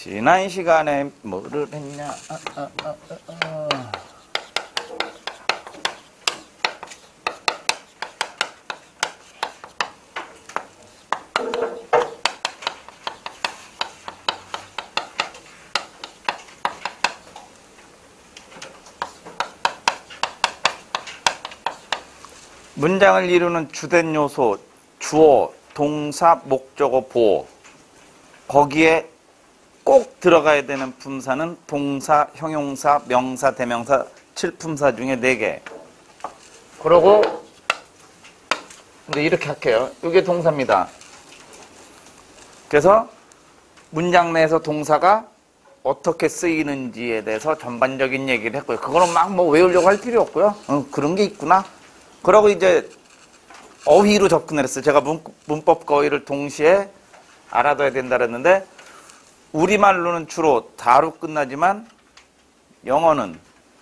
지난 시간에 뭐를 했냐? 문장을 이루는 주된 요소, 주어, 동사, 목적어, 보어. 거기에 꼭 들어가야 되는 품사는 동사, 형용사, 명사, 대명사, 칠품사 중에 4개. 그러고 이제 이렇게 할게요. 이게 동사입니다. 그래서 문장 내에서 동사가 어떻게 쓰이는지에 대해서 전반적인 얘기를 했고요. 그거는 막 뭐 외우려고 할 필요 없고요. 그런 게 있구나. 그러고 이제 어휘로 접근을 했어요. 제가 문법과 어휘를 동시에 알아둬야 된다 그랬는데 우리말로는 주로 다로 끝나지만 영어는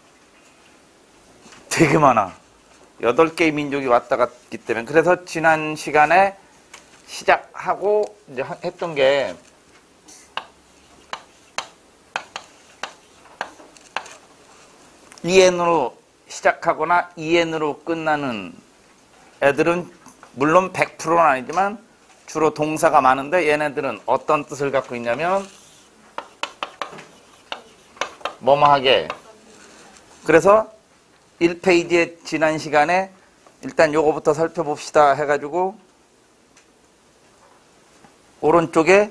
되게 많아. 8개의 민족이 왔다 갔기 때문에. 그래서 지난 시간에 시작하고 이제 했던 게 EN으로 시작하거나 EN으로 끝나는 애들은 물론 100%는 아니지만 주로 동사가 많은데 얘네들은 어떤 뜻을 갖고 있냐면 뭐뭐하게. 그래서 1페이지에 지난 시간에 일단 요거부터 살펴봅시다 해가지고 오른쪽에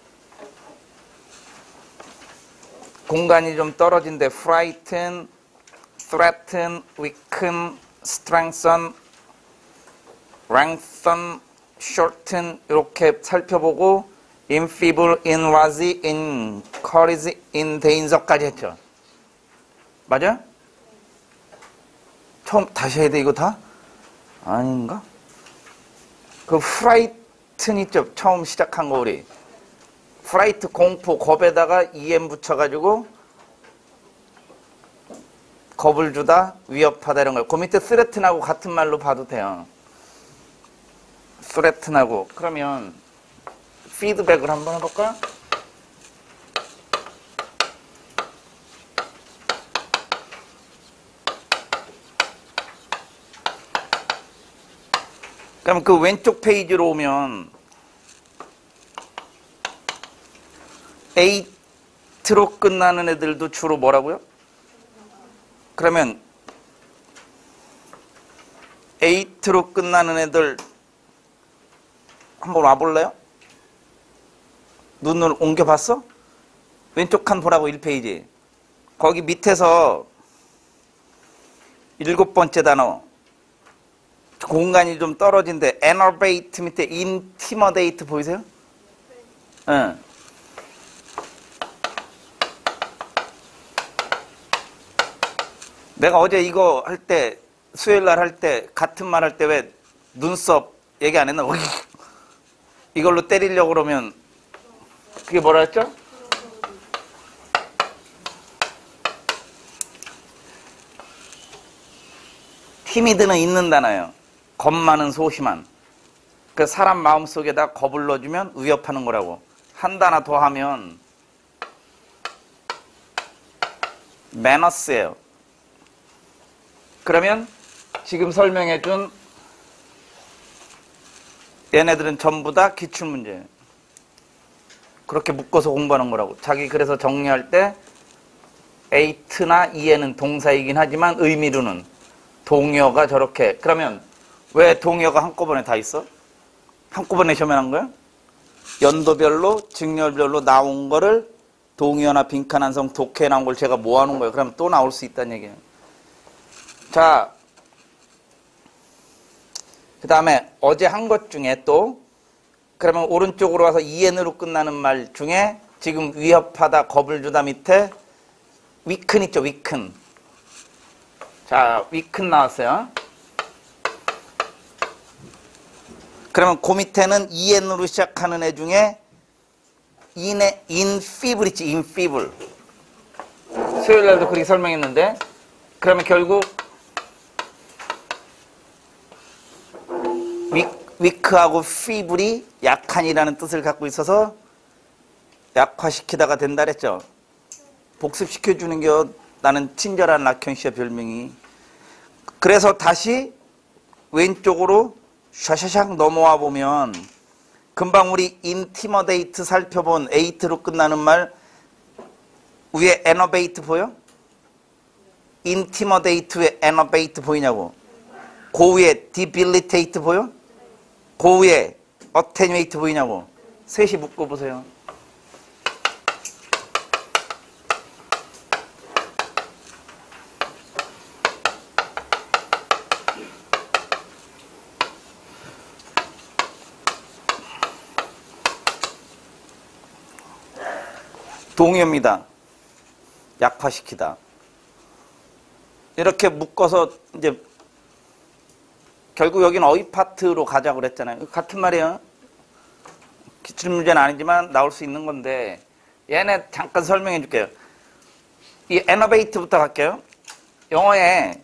공간이 좀 떨어진데 frighten, threaten, weaken, strengthen, lengthen, shorten 이렇게 살펴보고 enfeeble, enrage, encourage, endanger까지 했죠. 맞아요? 처음 다시 해야 돼 이거 다? 아닌가? 그 frighten 있죠? 처음 시작한 거 우리. fright 공포, 겁에다가 en 붙여가지고 겁을 주다, 위협하다 이런 거. 그 밑에 threaten하고 같은 말로 봐도 돼요. threaten하고. 그러면 피드백을 한번 해볼까? 그럼 그 왼쪽 페이지로 오면 8로 끝나는 애들도 주로 뭐라고요? 그러면 8로 끝나는 애들 한번 와볼래요? 눈을 옮겨봤어? 왼쪽 칸 보라고 1페이지. 거기 밑에서 7번째 단어. 공간이 좀 떨어진데 enervate 밑에 intimidate 보이세요? 응. 내가 어제 이거 할 때 수요일날 할 때 같은 말 할 때 왜 눈썹 얘기 안 했나? 이걸로 때리려고 그러면 그게 뭐라 했죠? 티미드는 있는 단어예요. 겁 많은 소심한. 그 사람 마음속에다 겁을 넣어주면 위협하는 거라고. 한 단어 더 하면 매너스예요. 그러면 지금 설명해준 얘네들은 전부 다 기출문제예요. 그렇게 묶어서 공부하는 거라고. 자기 그래서 정리할 때 에이트나 이에는 동사이긴 하지만 의미로는 동의어가 저렇게. 그러면 왜 동의어가 한꺼번에 다 있어? 한꺼번에 시험해놓은 거야? 연도별로 직렬별로 나온 거를 동의어나 빈칸한성 독해에 나온 걸 제가 모아놓은 거예요. 그러면 또 나올 수 있다는 얘기예요. 자, 그 다음에 어제 한 것 중에 또 그러면 오른쪽으로 와서 EN으로 끝나는 말 중에 지금 위협하다, 겁을 주다 밑에 weaken 있죠, weaken. 자, weaken 나왔어요. 그러면 그 밑에는 EN으로 시작하는 애 중에 infeeble 있지, infeeble. 수요일날도 그렇게 설명했는데 그러면 결국 weak하고 feeble이 약한이라는 뜻을 갖고 있어서 약화시키다가 된다 그랬죠. 복습시켜주는 게 나는 친절한 락현시의 별명이. 그래서 다시 왼쪽으로 샤샤샥 넘어와 보면 금방 우리 인티머데이트 살펴본 에이트로 끝나는 말 위에 에너베이트 보여? 인티머데이트에 에너베이트 보이냐고. 그 위에 디빌리테이트 보여? 그 위에 어테뉴에이트 보이냐고. 셋이 묶어보세요. 동의어입니다. 약화시키다. 이렇게 묶어서 이제 결국 여기는 어휘 파트로 가자고 그랬잖아요. 같은 말이에요. 기출문제는 아니지만 나올 수 있는 건데 얘네 잠깐 설명해 줄게요. 이 에너베이트부터 갈게요. 영어에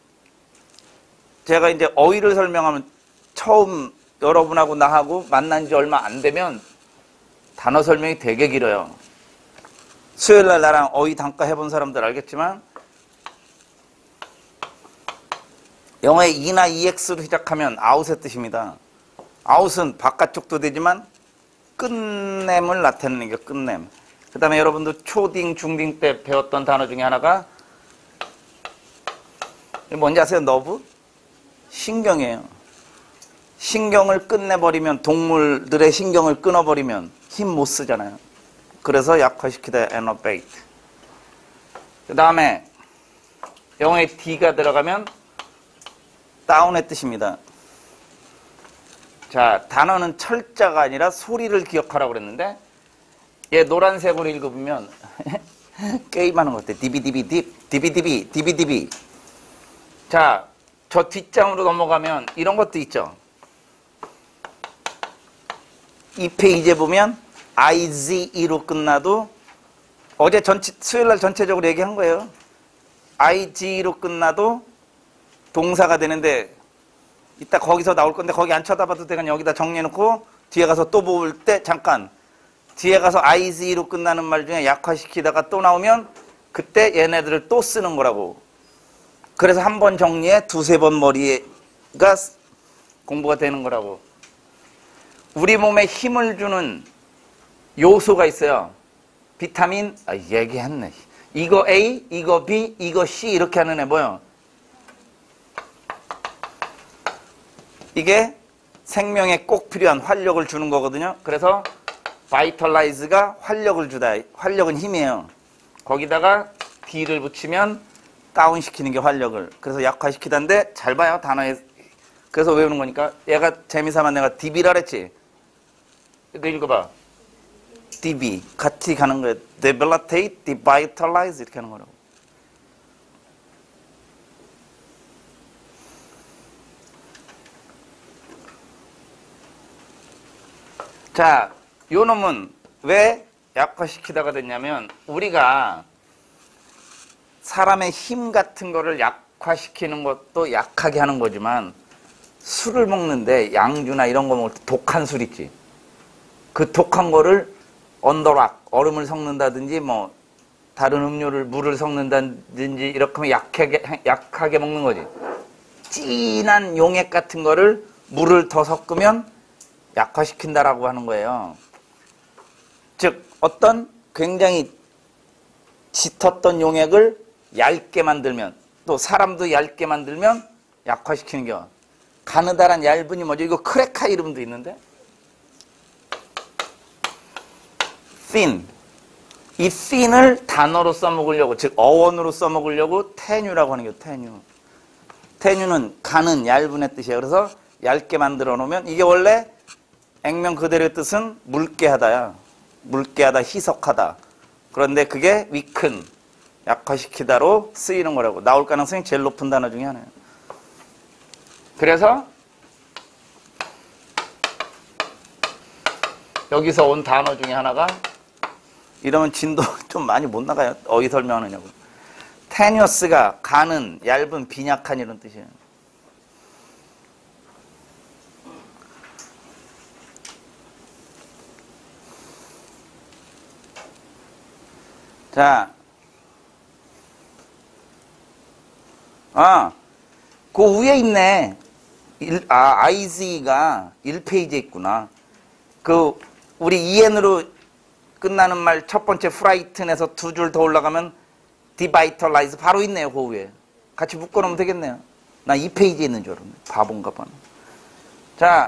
제가 이제 어휘를 설명하면 처음 여러분하고 나하고 만난 지 얼마 안 되면 단어 설명이 되게 길어요. 수요일날 나랑 어휘 단과 해본 사람들 알겠지만 영어에 E나 EX로 시작하면 아웃의 뜻입니다. 아웃은 바깥쪽도 되지만 끝냄을 나타내는 게 끝냄. 그 다음에 여러분도 초딩, 중딩 때 배웠던 단어 중에 하나가 뭔지 아세요? 너브? 신경이에요. 신경을 끝내버리면, 동물들의 신경을 끊어버리면 힘 못 쓰잖아요. 그래서 약화시키다 에너베이트. 그 다음에 영어에 D가 들어가면 다운의 뜻입니다. 자, 단어는 철자가 아니라 소리를 기억하라고 그랬는데 얘 노란색으로 읽어보면 게임하는 것 같아. 디비디비딥, 디비디비, 디비디비. 자, 저 뒷장으로 넘어가면 이런 것도 있죠. 이 페이지에 보면 IGE로 끝나도 어제 수요일날 전체적으로 얘기한 거예요. IGE로 끝나도 동사가 되는데 이따 거기서 나올 건데 거기 안 쳐다봐도 되니까 여기다 정리해놓고 뒤에 가서 또 볼 때 잠깐 뒤에 가서 IGE로 끝나는 말 중에 약화시키다가 또 나오면 그때 얘네들을 또 쓰는 거라고. 그래서 한 번 정리해 두세 번 머리가 공부가 되는 거라고. 우리 몸에 힘을 주는 요소가 있어요. 비타민, 얘기했네. 이거 A, 이거 B, 이거 C 이렇게 하는 애 뭐요? 이게 생명에 꼭 필요한 활력을 주는 거거든요. 그래서 바이털라이즈가 활력을 주다. 활력은 힘이에요. 거기다가 D를 붙이면 다운시키는 게 활력을. 그래서 약화시키다인데 잘 봐요. 단어에. 그래서 외우는 거니까. 얘가 재미삼아 내가 DB라 그랬지. 이거 읽어봐. DB. 같이 가는 거예요. Debilitate, Devitalize 이렇게 하는 거라고. 자, 요 놈은 왜 약화시키다가 됐냐면 우리가 사람의 힘 같은 거를 약화시키는 것도 약하게 하는 거지만 술을 먹는데 양주나 이런 거 먹을 때 독한 술 있지. 그 독한 거를 언더락, 얼음을 섞는다든지 뭐 다른 음료를 물을 섞는다든지 이렇게 하면 약하게 먹는 거지. 진한 용액 같은 거를 물을 더 섞으면 약화시킨다라고 하는 거예요. 즉 어떤 굉장히 짙었던 용액을 얇게 만들면 또 사람도 얇게 만들면 약화시키는 겨. 가느다란 얇은이 뭐죠? 이거 크레카 이름도 있는데 thin. 이 thin을 단어로 써먹으려고 즉 어원으로 써먹으려고 테뉴라고 하는 게 테뉴. 테뉴는 가는 얇은의 뜻이에요. 그래서 얇게 만들어 놓으면 이게 원래 액면 그대로의 뜻은 묽게 하다야. 묽게 하다, 희석하다. 그런데 그게 weaken, 약화시키다로 쓰이는 거라고. 나올 가능성이 제일 높은 단어 중에 하나예요. 그래서 여기서 온 단어 중에 하나가 이러면 진도 좀 많이 못 나가요. 어디 설명하느냐고. 테니어스가 가는, 얇은, 빈약한 이런 뜻이에요. 자, 그 위에 있네. IZ가 1페이지에 있구나. 그, 우리 EN으로 끝나는 말 첫 번째 frighten에서 두 줄 더 올라가면 devitalize 바로 있네요, 그 위에. 같이 묶어놓으면 되겠네요. 나 2페이지에 있는 줄 알았네. 바본가 봐. 자,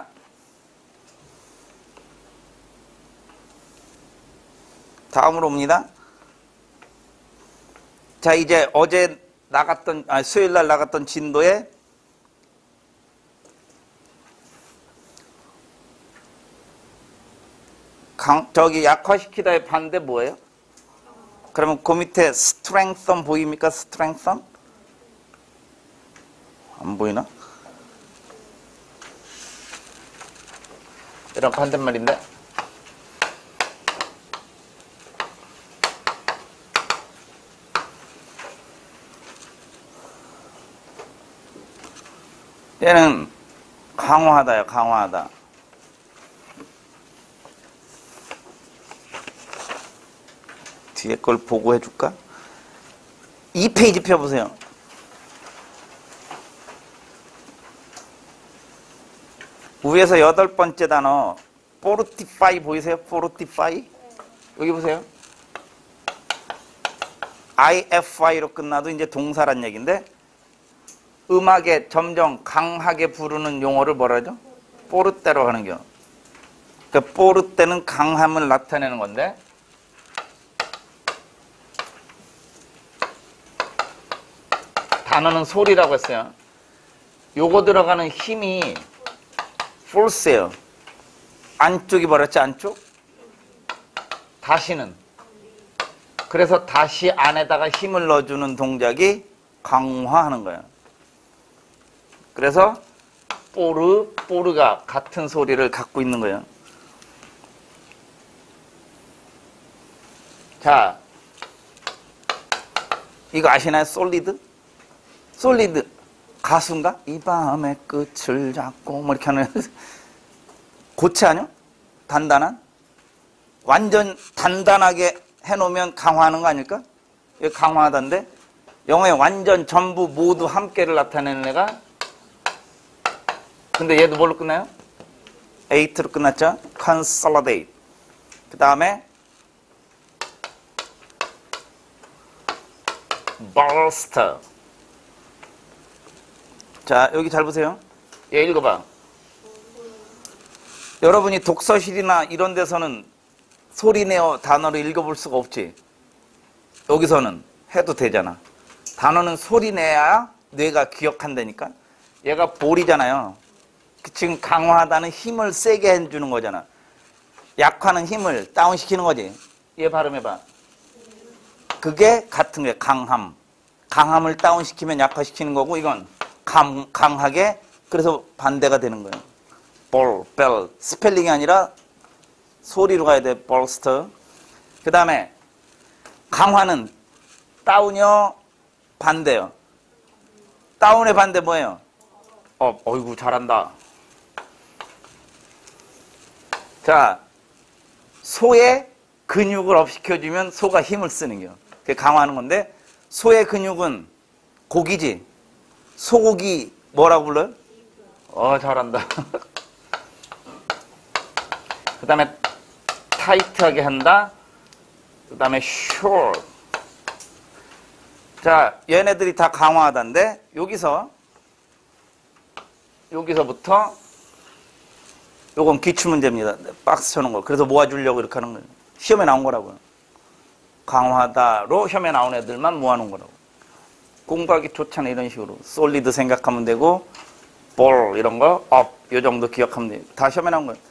다음으로 옵니다. 자, 이제 어제 나갔던, 수요일 날 나갔던 진도에 저기 약화시키다의 반대 뭐예요? 그러면 그 밑에 strengthen 보입니까? strengthen? 안 보이나? 이런 반대말인데? 얘는 강화하다요, 강화하다. 뒤에 걸 보고 해줄까? 2페이지 펴보세요. 위에서 8번째 단어 fortify 보이세요? fortify? 여기 보세요. IFI로 끝나도 이제 동사란 얘기인데 음악에 점점 강하게 부르는 용어를 뭐라 하죠? 포르테로 하는 겨. 그러니까 포르테는 강함을 나타내는 건데 단어는 소리라고 했어요. 요거 들어가는 힘이 force예요. 안쪽이 뭐랬지? 안쪽? 다시는. 그래서 다시 안에다가 힘을 넣어주는 동작이 강화하는 거예요. 그래서 포르가 같은 소리를 갖고 있는 거예요. 자, 이거 아시나요? 솔리드? 솔리드 가수인가? 이 밤의 끝을 잡고 뭐 이렇게 하는 고체 아니요? 단단한? 완전 단단하게 해놓으면 강화하는 거 아닐까? 이거 강화하던데 영어에 완전 전부 모두 함께를 나타내는 애가 근데 얘도 뭘로 끝나요? 8로 끝났죠? consolidate. 그 다음에 bolster. 자, 여기 잘 보세요. 얘 읽어봐. 여러분이 독서실이나 이런 데서는 소리내어 단어를 읽어볼 수가 없지. 여기서는 해도 되잖아. 단어는 소리내야 뇌가 기억한다니까. 얘가 볼이잖아요. 지금 강화하다는 힘을 세게 해주는 거잖아. 약화는 힘을 다운시키는 거지. 얘 발음해봐. 그게 같은 거야. 강함. 강함을 다운시키면 약화시키는 거고 이건 강하게 그래서 반대가 되는 거예요. 볼, 벨. 스펠링이 아니라 소리로 가야 돼. 볼스터. 그 다음에 강화는 다운이요. 반대요. 다운의 반대 뭐예요? 어이구 잘한다. 자, 소의 근육을 업시켜주면 소가 힘을 쓰는 거예요. 그게 강화하는 건데 소의 근육은 고기지. 소고기 뭐라고 불러요? 잘한다. 그 다음에 타이트하게 한다. 그 다음에 short. 자, 얘네들이 다 강화하다인데 여기서부터 요건 기출문제입니다. 박스 쳐놓은 거. 그래서 모아주려고 이렇게 하는 거예요. 시험에 나온 거라고요. 강화다로 시험에 나온 애들만 모아놓은 거라고. 공부하기 좋잖아 이런 식으로. 솔리드 생각하면 되고 볼 이런 거 업 요 정도 기억하면 돼요. 다 시험에 나온 거예요.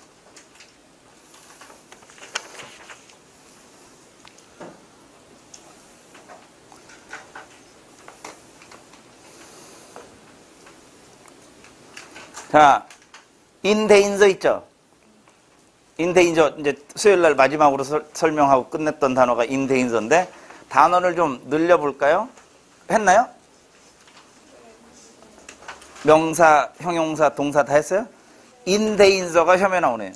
자, 인데인저 있죠? 인데인저 이제 수요일 날 마지막으로 설명하고 끝냈던 단어가 인데인저인데 단어를 좀 늘려볼까요? 했나요? 명사, 형용사, 동사 다 했어요? 인데인저가 시험에 나오네요.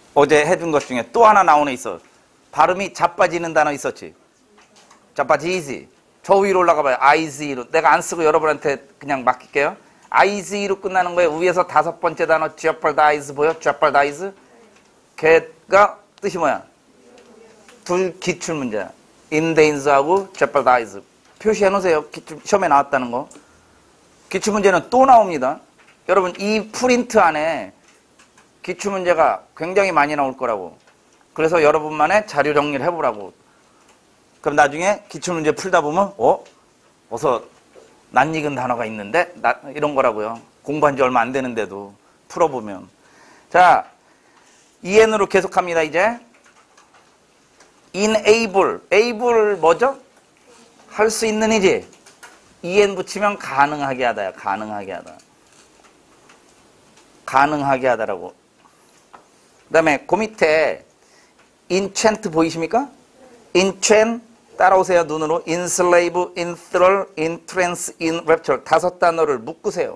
어제 해준 것 중에 또 하나 나오네 있어. 발음이 자빠지는 단어 있었지. 자빠지지. 저 위로 올라가 봐요. IZ로. 내가 안 쓰고 여러분한테 그냥 맡길게요. IZ로 끝나는 거예요. 위에서 5번째 단어 jeopardize 보여? jeopardize. 걔가 뜻이 뭐야? 둘 기출문제야. in danger하고 jeopardize. 표시해 놓으세요. 시험에 나왔다는 거. 기출문제는 또 나옵니다. 여러분 이 프린트 안에 기출문제가 굉장히 많이 나올 거라고. 그래서 여러분만의 자료 정리를 해보라고. 그럼 나중에 기출문제 풀다 보면 어서 낯익은 단어가 있는데 이런 거라고요. 공부한 지 얼마 안 되는데도 풀어보면. 자, EN으로 계속합니다. 이제 enable. able 뭐죠? 할 수 있는 이지. EN 붙이면 가능하게 하다야. 가능하게 하다. 가능하게 하다라고. 그 다음에 그 밑에 enchant 보이십니까? enchant 따라오세요. 눈으로. enslave, enthrall, entrance, enrapture. 5단어를 묶으세요.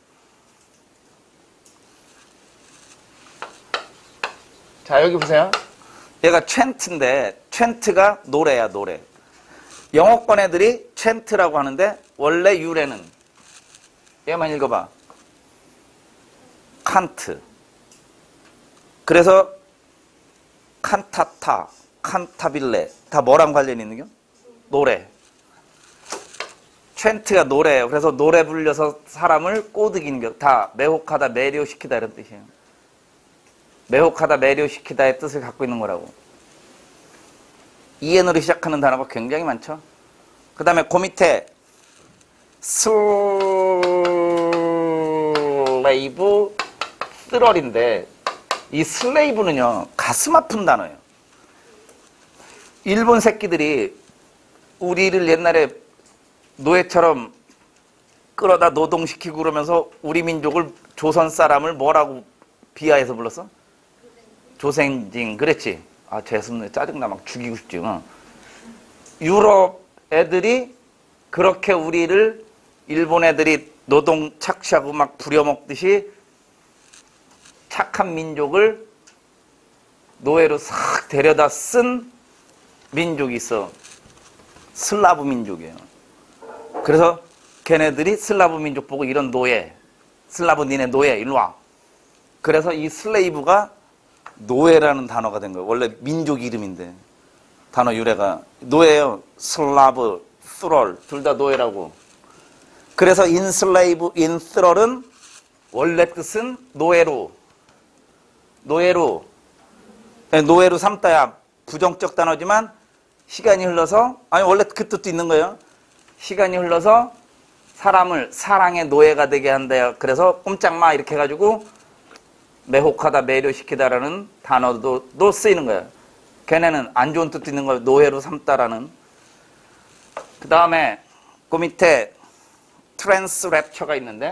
자, 여기 보세요. 얘가 chant인데 chant가 노래야, 노래. 영어권 애들이 chant라고 하는데 원래 유래는 얘만 읽어봐. 칸트. 그래서 칸타타, 칸타빌레 다 뭐랑 관련이 있는 겨? 노래. chant가 노래예요. 그래서 노래 불려서 사람을 꼬드기는 겨. 다 매혹하다, 매료시키다 이런 뜻이에요. 매혹하다, 매료시키다의 뜻을 갖고 있는 거라고. EN으로 시작하는 단어가 굉장히 많죠. 그 다음에 그 밑에 슬레이브, 쓰럴인데 이 슬레이브는요 가슴 아픈 단어예요. 일본 새끼들이 우리를 옛날에 노예처럼 끌어다 노동시키고 그러면서 우리 민족을 조선 사람을 뭐라고 비하해서 불렀어? 조생징. 그랬지. 아, 재수없네. 짜증나. 막 죽이고 싶지. 유럽 애들이 그렇게 우리를 일본 애들이 노동 착취하고 막 부려먹듯이 착한 민족을 노예로 싹 데려다 쓴 민족이 있어. 슬라브 민족이에요. 그래서 걔네들이 슬라브 민족 보고 이런 노예, 슬라브 니네 노예 일로 와. 그래서 이 슬레이브가 노예라는 단어가 된 거예요. 원래 민족 이름인데 단어 유래가 노예예요. 슬라브, 스롤 둘 다 노예라고. 그래서 인슬레이브, 인스럴은 원래 뜻은 노예로 삼다야. 부정적 단어지만 시간이 흘러서, 아니 원래 그 뜻도 있는 거예요. 시간이 흘러서 사람을 사랑의 노예가 되게 한다요. 그래서 꼼짝마 이렇게 해가지고 매혹하다, 매료시키다라는 단어도 쓰이는 거예요. 걔네는 안 좋은 뜻도 있는 거예요. 노예로 삼다라는. 그 다음에 그 밑에 트랜스 랩처가 있는데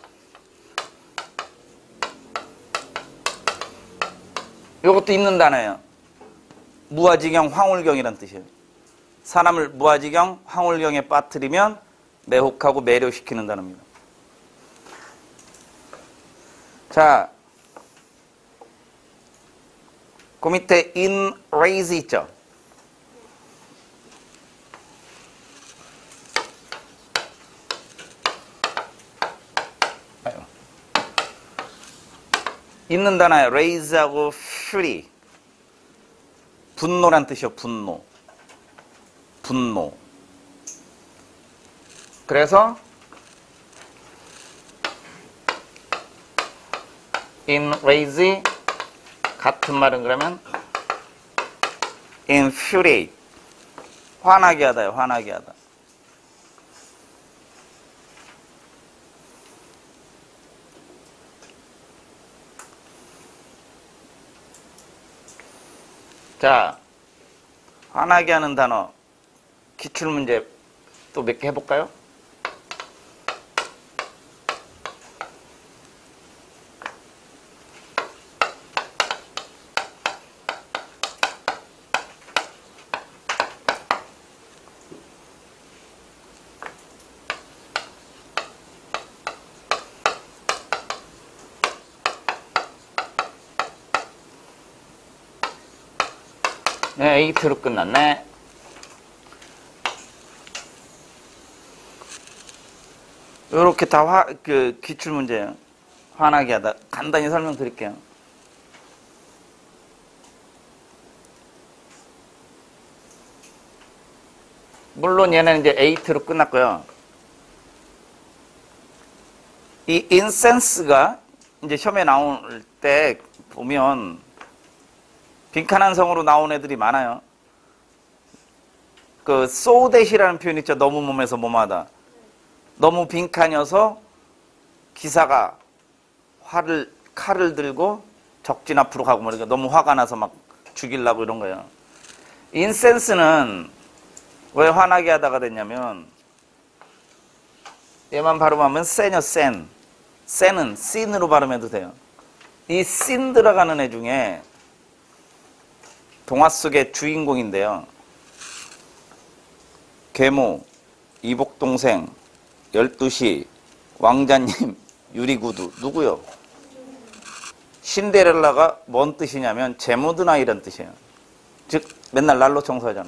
이것도 있는 단어예요. 무아지경, 황홀경이란 뜻이에요. 사람을 무아지경, 황홀경에 빠뜨리면 매혹하고 매료시키는 단어입니다. 자, 그 밑에 enrage 있죠? 있는 단어예요. raise하고 fury. 분노란 뜻이요. 분노. 그래서 enrage 같은 말은 그러면 infuriate. 화나게 하다요. 화나게 하다. 자, 화나게 하는 단어 기출문제 또 몇 개 해볼까요? 네, 에이트로 끝났네. 요렇게 다 기출문제예요. 화나게 하다. 간단히 설명드릴게요. 물론 얘는 이제 에이트로 끝났고요. 이 인센스가 이제 시험에 나올 때 보면 빈칸한 성으로 나온 애들이 많아요. 그 so that이라는 표현 있죠. 너무 몸에서 뭐뭐하다. 너무 빈칸이어서 기사가 칼을 들고 적진 앞으로 가고 그러니까 너무 화가 나서 막 죽이려고 이런 거예요. 인센스는 왜 화나게 하다가 됐냐면 얘만 발음하면 센이요, 센. 센은 씬으로 발음해도 돼요. 이 씬 들어가는 애 중에 동화 속의 주인공인데요. 계모, 이복동생, 12시, 왕자님, 유리구두. 누구요? 신데렐라가 뭔 뜻이냐면 제모드나 이런 뜻이에요. 즉 맨날 난로 청소하잖아.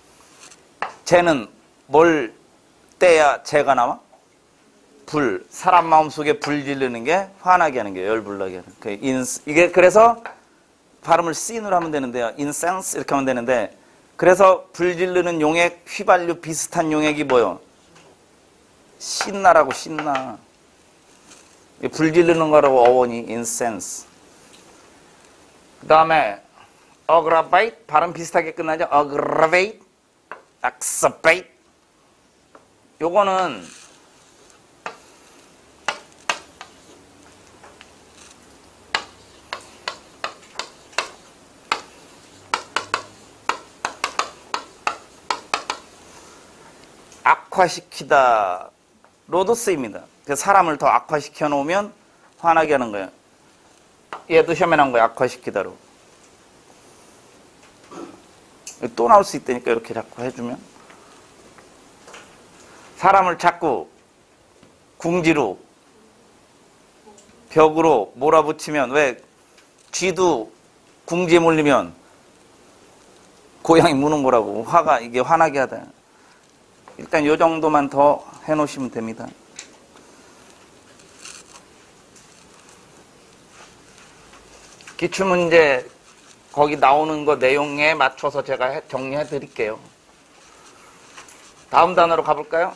쟤는 뭘 떼야 재가 나와? 불. 사람 마음속에 불 지르는 게 화나게 하는 게 열불나게 하는 게. 이게 그래서 발음을 씬으로 하면 되는데요. 인센스 이렇게 하면 되는데 그래서 불 지르는 용액, 휘발유 비슷한 용액이 뭐요? 신나라고 신나. 불 지르는 거라고 어원이 인센스. 그 다음에 aggravate 발음 비슷하게 끝나죠. aggravate, exacerbate. 요거는 악화시키다로도 쓰입니다. 사람을 더 악화시켜 놓으면 화나게 하는 거예요. 얘도 시험에 나온 거예요. 악화시키다로. 또 나올 수 있다니까 이렇게 자꾸 해주면. 사람을 자꾸 궁지로 벽으로 몰아붙이면 왜 쥐도 궁지에 몰리면 고양이 무는 거라고. 이게 화나게 하다. 일단 요 정도만 더 해놓으시면 됩니다. 기출문제 거기 나오는 거 내용에 맞춰서 제가 정리해 드릴게요. 다음 단어로 가볼까요?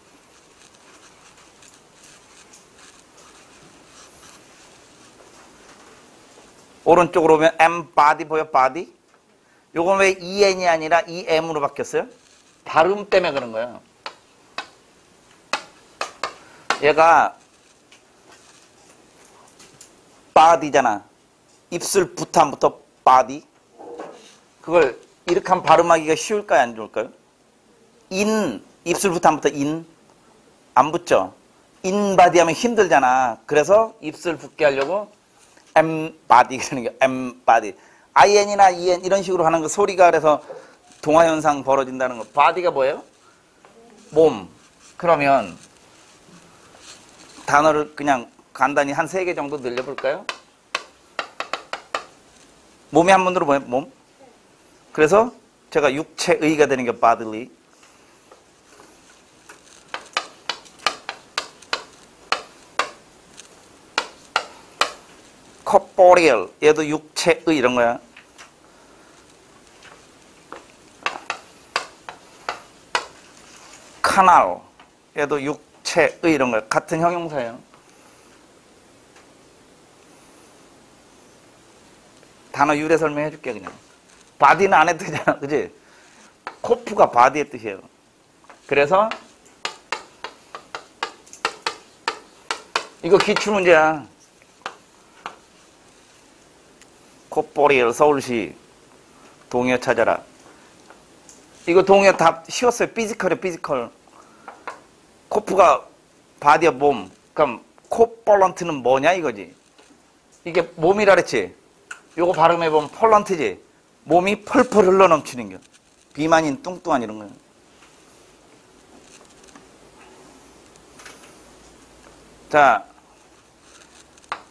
오른쪽으로 오면 embody 보여? body? 요건 왜 en이 아니라 em으로 바뀌었어요? 발음 때문에 그런 거예요. 얘가 body잖아. 입술 부터 안 붙어 body. 그걸 이렇게 하면 발음하기가 쉬울까요? 안 좋을까요? 입술부터 안 붙어 안 붙죠? body 하면 힘들잖아. 그래서 입술 붙게 하려고 embody 그러는 게 embody. in이나 en 이런 식으로 하는 거 소리가 그래서 동화현상 벌어진다는 거. body가 뭐예요? 몸. 그러면 단어를 그냥 간단히 한 3개 정도 늘려볼까요? 몸이 한 번으로 뭐예요? 몸. 그래서 제가 육체의가 되는 게 bodily. corporeal. 얘도 육체의 이런 거야. carnal. 얘도 육체의 이런 거야. 같은 형용사예요. 단어 유래 설명해 줄게 그냥. 바디는 안 해도 되잖아. 그지? 코프가 바디의 뜻이에요. 그래서 이거 기출문제야. 코포리얼 서울시 동요 찾아라. 이거 동요 다 쉬웠어요. 피지컬이에요. 피지컬. 코프가 바디의 몸. 그럼 코폴런트는 뭐냐 이거지. 이게 몸이라 그랬지. 요거 발음해보면 폴런트지. 몸이 펄펄 흘러넘치는 거. 비만인 뚱뚱한 이런 거예요. 자,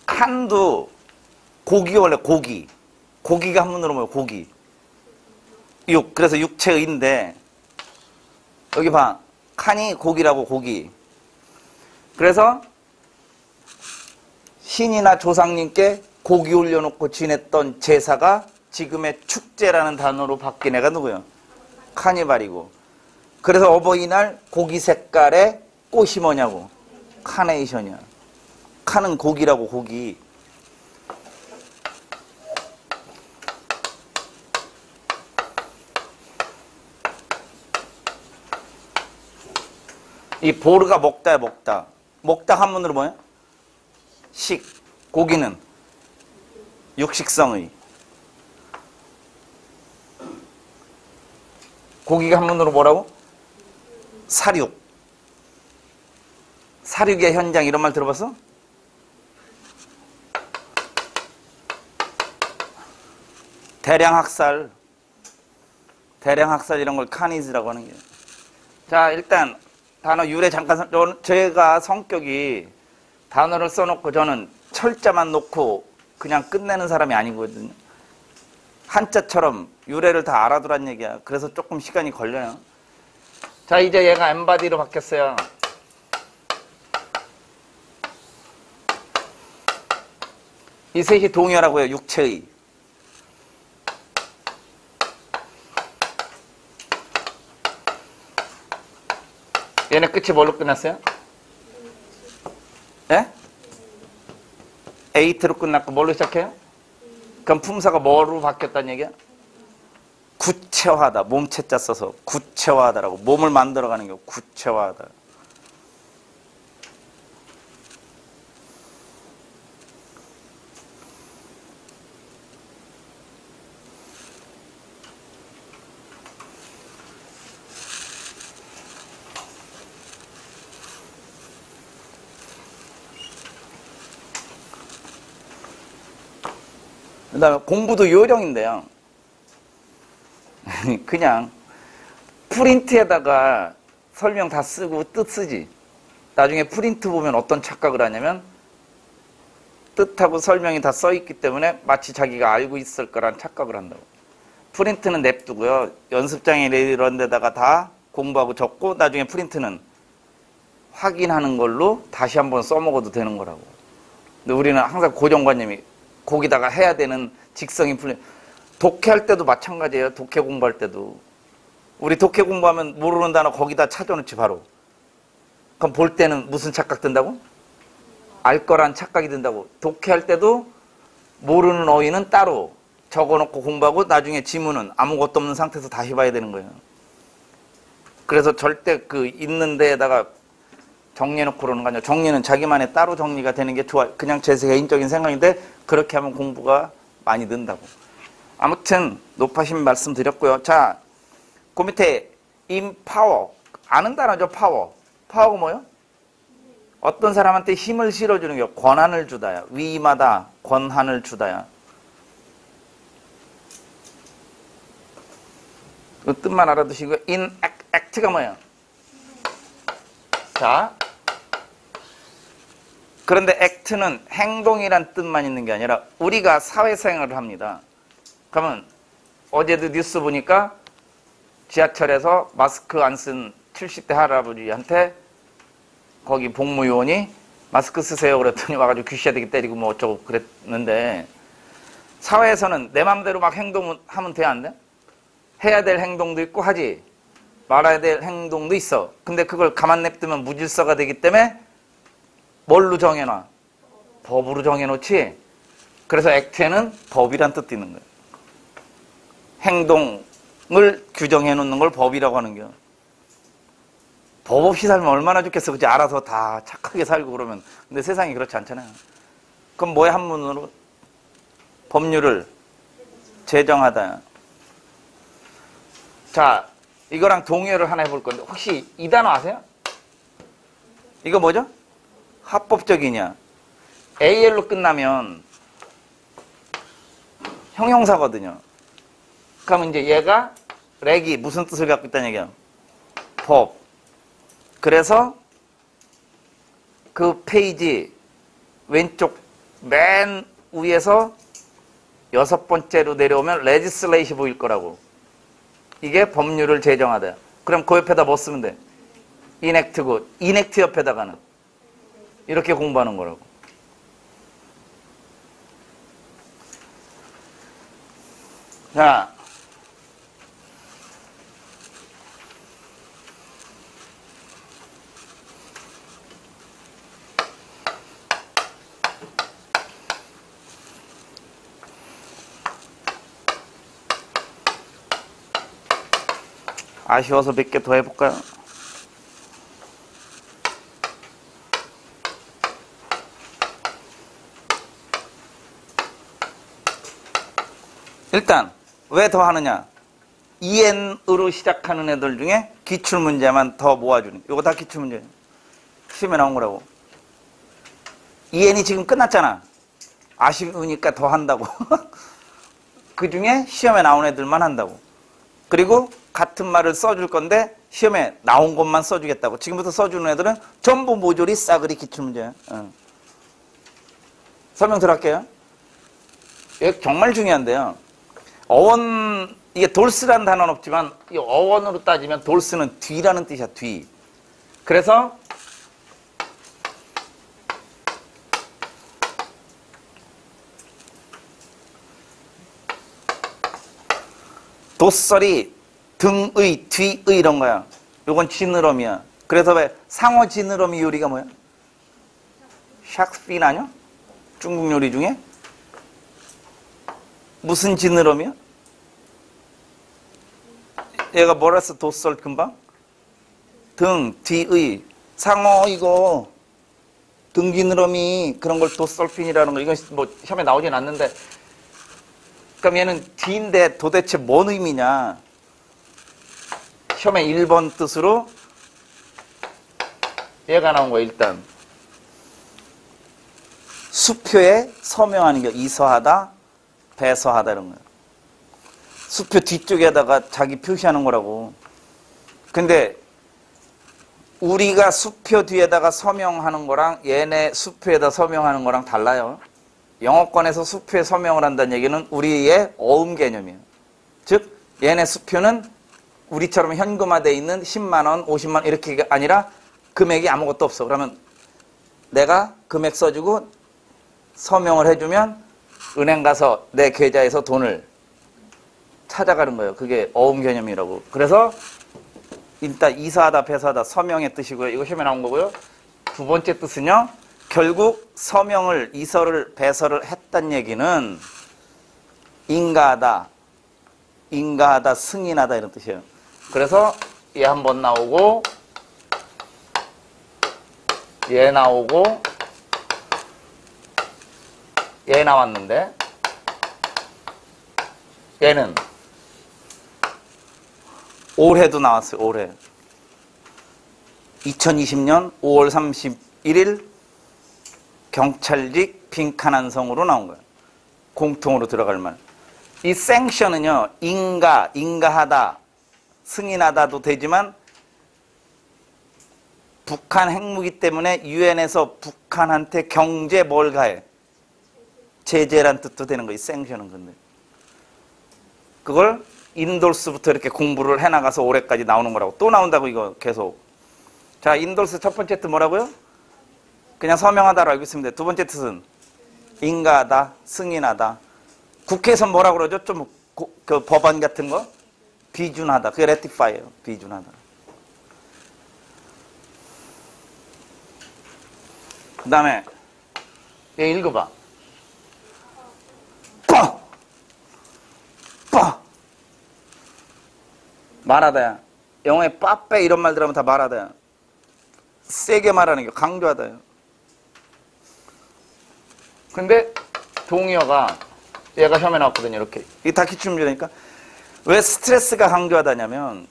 칸도 고기가 원래 고기가 한문으로 뭐예요? 고기. 그래서 육체의인데 여기 봐. 칸이 고기라고 고기. 그래서 신이나 조상님께 고기 올려놓고 지냈던 제사가 지금의 축제라는 단어로 바뀐 애가 누구예요? 카니발이고. 그래서 어버이날 고기 색깔의 꽃이 뭐냐고? 카네이션이야. 칸은 고기라고 고기. 이 보르가 먹다야 먹다. 먹다 한문으로 뭐야? 식. 고기는 육식성의. 고기가 한문으로 뭐라고? 사육. 사육의 현장 이런 말 들어봤어? 대량학살 이런 걸 카니즈라고 하는 거예요. 자, 일단 단어 유래 잠깐, 제가 성격이 단어를 써놓고 저는 철자만 놓고 그냥 끝내는 사람이 아니거든요. 한자처럼 유래를 다 알아두란 얘기야. 그래서 조금 시간이 걸려요. 자, 이제 얘가 엠바디로 바뀌었어요. 이 셋이 동의어라고요. 육체의. 얘네 끝이 뭘로 끝났어요? 예? 에이트로 끝났고 뭘로 시작해요? 그럼 품사가 뭐로 바뀌었다는 얘기야? 구체화하다. 몸체자 써서 구체화하다라고. 몸을 만들어가는 게 구체화하다. 그 다음에 공부도 요령인데요. 그냥 프린트에다가 설명 다 쓰고 뜻 쓰지. 나중에 프린트 보면 어떤 착각을 하냐면 뜻하고 설명이 다 써있기 때문에 마치 자기가 알고 있을 거란 착각을 한다고. 프린트는 냅두고요. 연습장에 이런 데다가 다 공부하고 적고 나중에 프린트는 확인하는 걸로 다시 한번 써먹어도 되는 거라고. 근데 우리는 항상 고정관념이 거기다가 해야 되는 직성이 풀려. 독해할 때도 마찬가지예요. 독해 공부할 때도. 우리 독해 공부하면 모르는 단어 거기다 찾아놓지 바로. 그럼 볼 때는 무슨 착각 든다고? 알 거란 착각이 든다고. 독해할 때도 모르는 어휘는 따로 적어놓고 공부하고 나중에 지문은 아무것도 없는 상태에서 다시 봐야 되는 거예요. 그래서 절대 그 있는 데에다가 정리해놓고 그러는 거 아니야. 정리는 자기만의 따로 정리가 되는 게 좋아. 그냥 제 개인적인 생각인데 그렇게 하면 공부가 많이 는다고. 아무튼 높아신 말씀 드렸고요. 자, 그 밑에 empower. 아는 단어죠. 파워. 파워가 뭐예요? 어떤 사람한테 힘을 실어주는 게 권한을 주다야. 위임하다. 권한을 주다야. 그 뜻만 알아두시고요. act가 뭐예요? 자, 그런데 act는 행동이란 뜻만 있는 게 아니라 우리가 사회생활을 합니다. 그러면 어제도 뉴스 보니까 지하철에서 마스크 안 쓴 70대 할아버지한테 거기 복무요원이 마스크 쓰세요 그랬더니 와가지고 귀시야되게 때리고 뭐 어쩌고 그랬는데, 사회에서는 내 맘대로 막 행동하면 돼, 안 돼? 해야 될 행동도 있고 하지 말아야 될 행동도 있어. 근데 그걸 가만 냅두면 무질서가 되기 때문에 뭘로 정해놔? 법으로 정해놓지. 그래서 액트에는 법이란 뜻도 있는 거예요. 행동을 규정해놓는 걸 법이라고 하는 거예요. 법 없이 살면 얼마나 좋겠어. 그치? 알아서 다 착하게 살고 그러면. 근데 세상이 그렇지 않잖아요. 그럼 뭐의 한문으로? 법률을 제정하다. 자, 이거랑 동의어를 하나 해볼 건데 혹시 이 단어 아세요? 이거 뭐죠? 합법적이냐. AL로 끝나면 형용사거든요. 그러면 이제 얘가 렉이 무슨 뜻을 갖고 있다는 얘기야? 법. 그래서 그 페이지 왼쪽 맨 위에서 6번째로 내려오면 legislate 보일 거라고. 이게 법률을 제정하다. 그럼 그 옆에다 뭐 쓰면 돼? enact고 enact 옆에다가는 이렇게 공부하는 거라고. 자, 아쉬워서 몇 개 더 해볼까요? 일단 왜 더 하느냐? EN으로 시작하는 애들 중에 기출문제만 더 모아주는. 이거 다 기출문제예요. 시험에 나온 거라고. EN이 지금 끝났잖아. 아쉬우니까 더 한다고. 그 중에 시험에 나온 애들만 한다고. 그리고 같은 말을 써줄 건데 시험에 나온 것만 써주겠다고. 지금부터 써주는 애들은 전부 모조리 싸그리 기출문제야. 설명 들어갈게요. 이게 정말 중요한데요. 어원, 이게 돌스라는 단어는 없지만 이 어원으로 따지면 돌스는 뒤라는 뜻이야. 뒤. 그래서 돛설이 등의, 뒤의 이런 거야. 요건 지느러미야. 그래서 왜 상어 지느러미 요리가 뭐야? 샥스핀 아니야? 중국 요리 중에? 무슨 지느러미야? 얘가 뭐라 했어? 돛설 금방? 등, 뒤의. 상어 이거 등 지느러미 그런 걸 돛설핀이라는 거. 이건 뭐 시험에 나오진 않는데, 그럼 얘는 뒤인데 도대체 뭔 의미냐? 시험에 1번 뜻으로 얘가 나온 거야. 일단 수표에 서명하는 게 이서하다, 배서하다 이런 거야. 수표 뒤쪽에다가 자기 표시하는 거라고. 근데 우리가 수표 뒤에다가 서명하는 거랑 얘네 수표에다 서명하는 거랑 달라요. 영어권에서 수표에 서명을 한다는 얘기는 우리의 어음 개념이에요. 즉 얘네 수표는 우리처럼 현금화되어 있는 10만 원, 50만 원 이렇게 아니라 금액이 아무것도 없어. 그러면 내가 금액 써주고 서명을 해주면 은행 가서 내 계좌에서 돈을 찾아가는 거예요. 그게 어음 개념이라고. 그래서 일단 이사하다, 배사하다 서명의 뜻이고요. 이거 시험에 나온 거고요. 두 번째 뜻은요. 결국 서명을, 이서를, 배서를 했단 얘기는 인가하다, 인가하다, 승인하다 이런 뜻이에요. 그래서 얘 한 번 나오고 얘 나오고 얘 나왔는데 얘는 올해도 나왔어요. 올해 2020년 5월 31일 경찰직 빈칸한성으로 나온 거예요. 공통으로 들어갈 말. 이 생션은요, 인가하다, 승인하다도 되지만 북한 핵무기 때문에 유엔에서 북한한테 경제 뭘 가해? 제재란 뜻도 되는 거예요. 생션은 근데. 그걸 인돌스부터 이렇게 공부를 해나가서 올해까지 나오는 거라고. 또 나온다고 이거 계속. 자, 인돌스 첫 번째 뜻 뭐라고요? 그냥 서명하다로 알고 있습니다. 두 번째 뜻은 인가하다, 승인하다. 국회에서 뭐라 그러죠? 좀 그 법안 같은 거? 비준하다. 그게 ratify예요. 비준하다. 그 다음에 얘 읽어봐. 말하다야. 영어에 빠빼 이런 말 들으면 다 말하다야. 세게 말하는 게 강조하다야. 근데 동의어가 얘가 시험에 나왔거든요. 이렇게. 이게 다 기출문제니까. 왜 스트레스가 강조하다냐면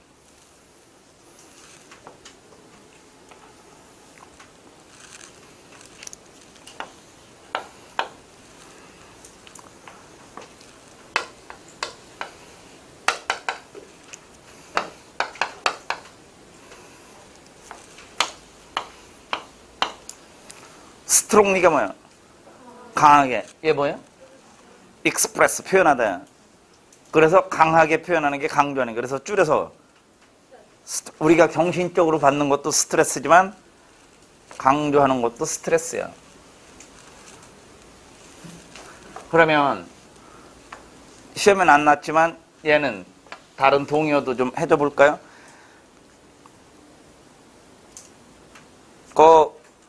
스트롱리가 뭐야? 강하게. 얘 뭐야? 익스프레스 표현하다. 그래서 강하게 표현하는 게 강조하는 게. 그래서 줄여서 우리가 정신적으로 받는 것도 스트레스지만 강조하는 것도 스트레스야. 그러면 시험엔 안 났지만 얘는 다른 동의어도 좀 해줘 볼까요? 그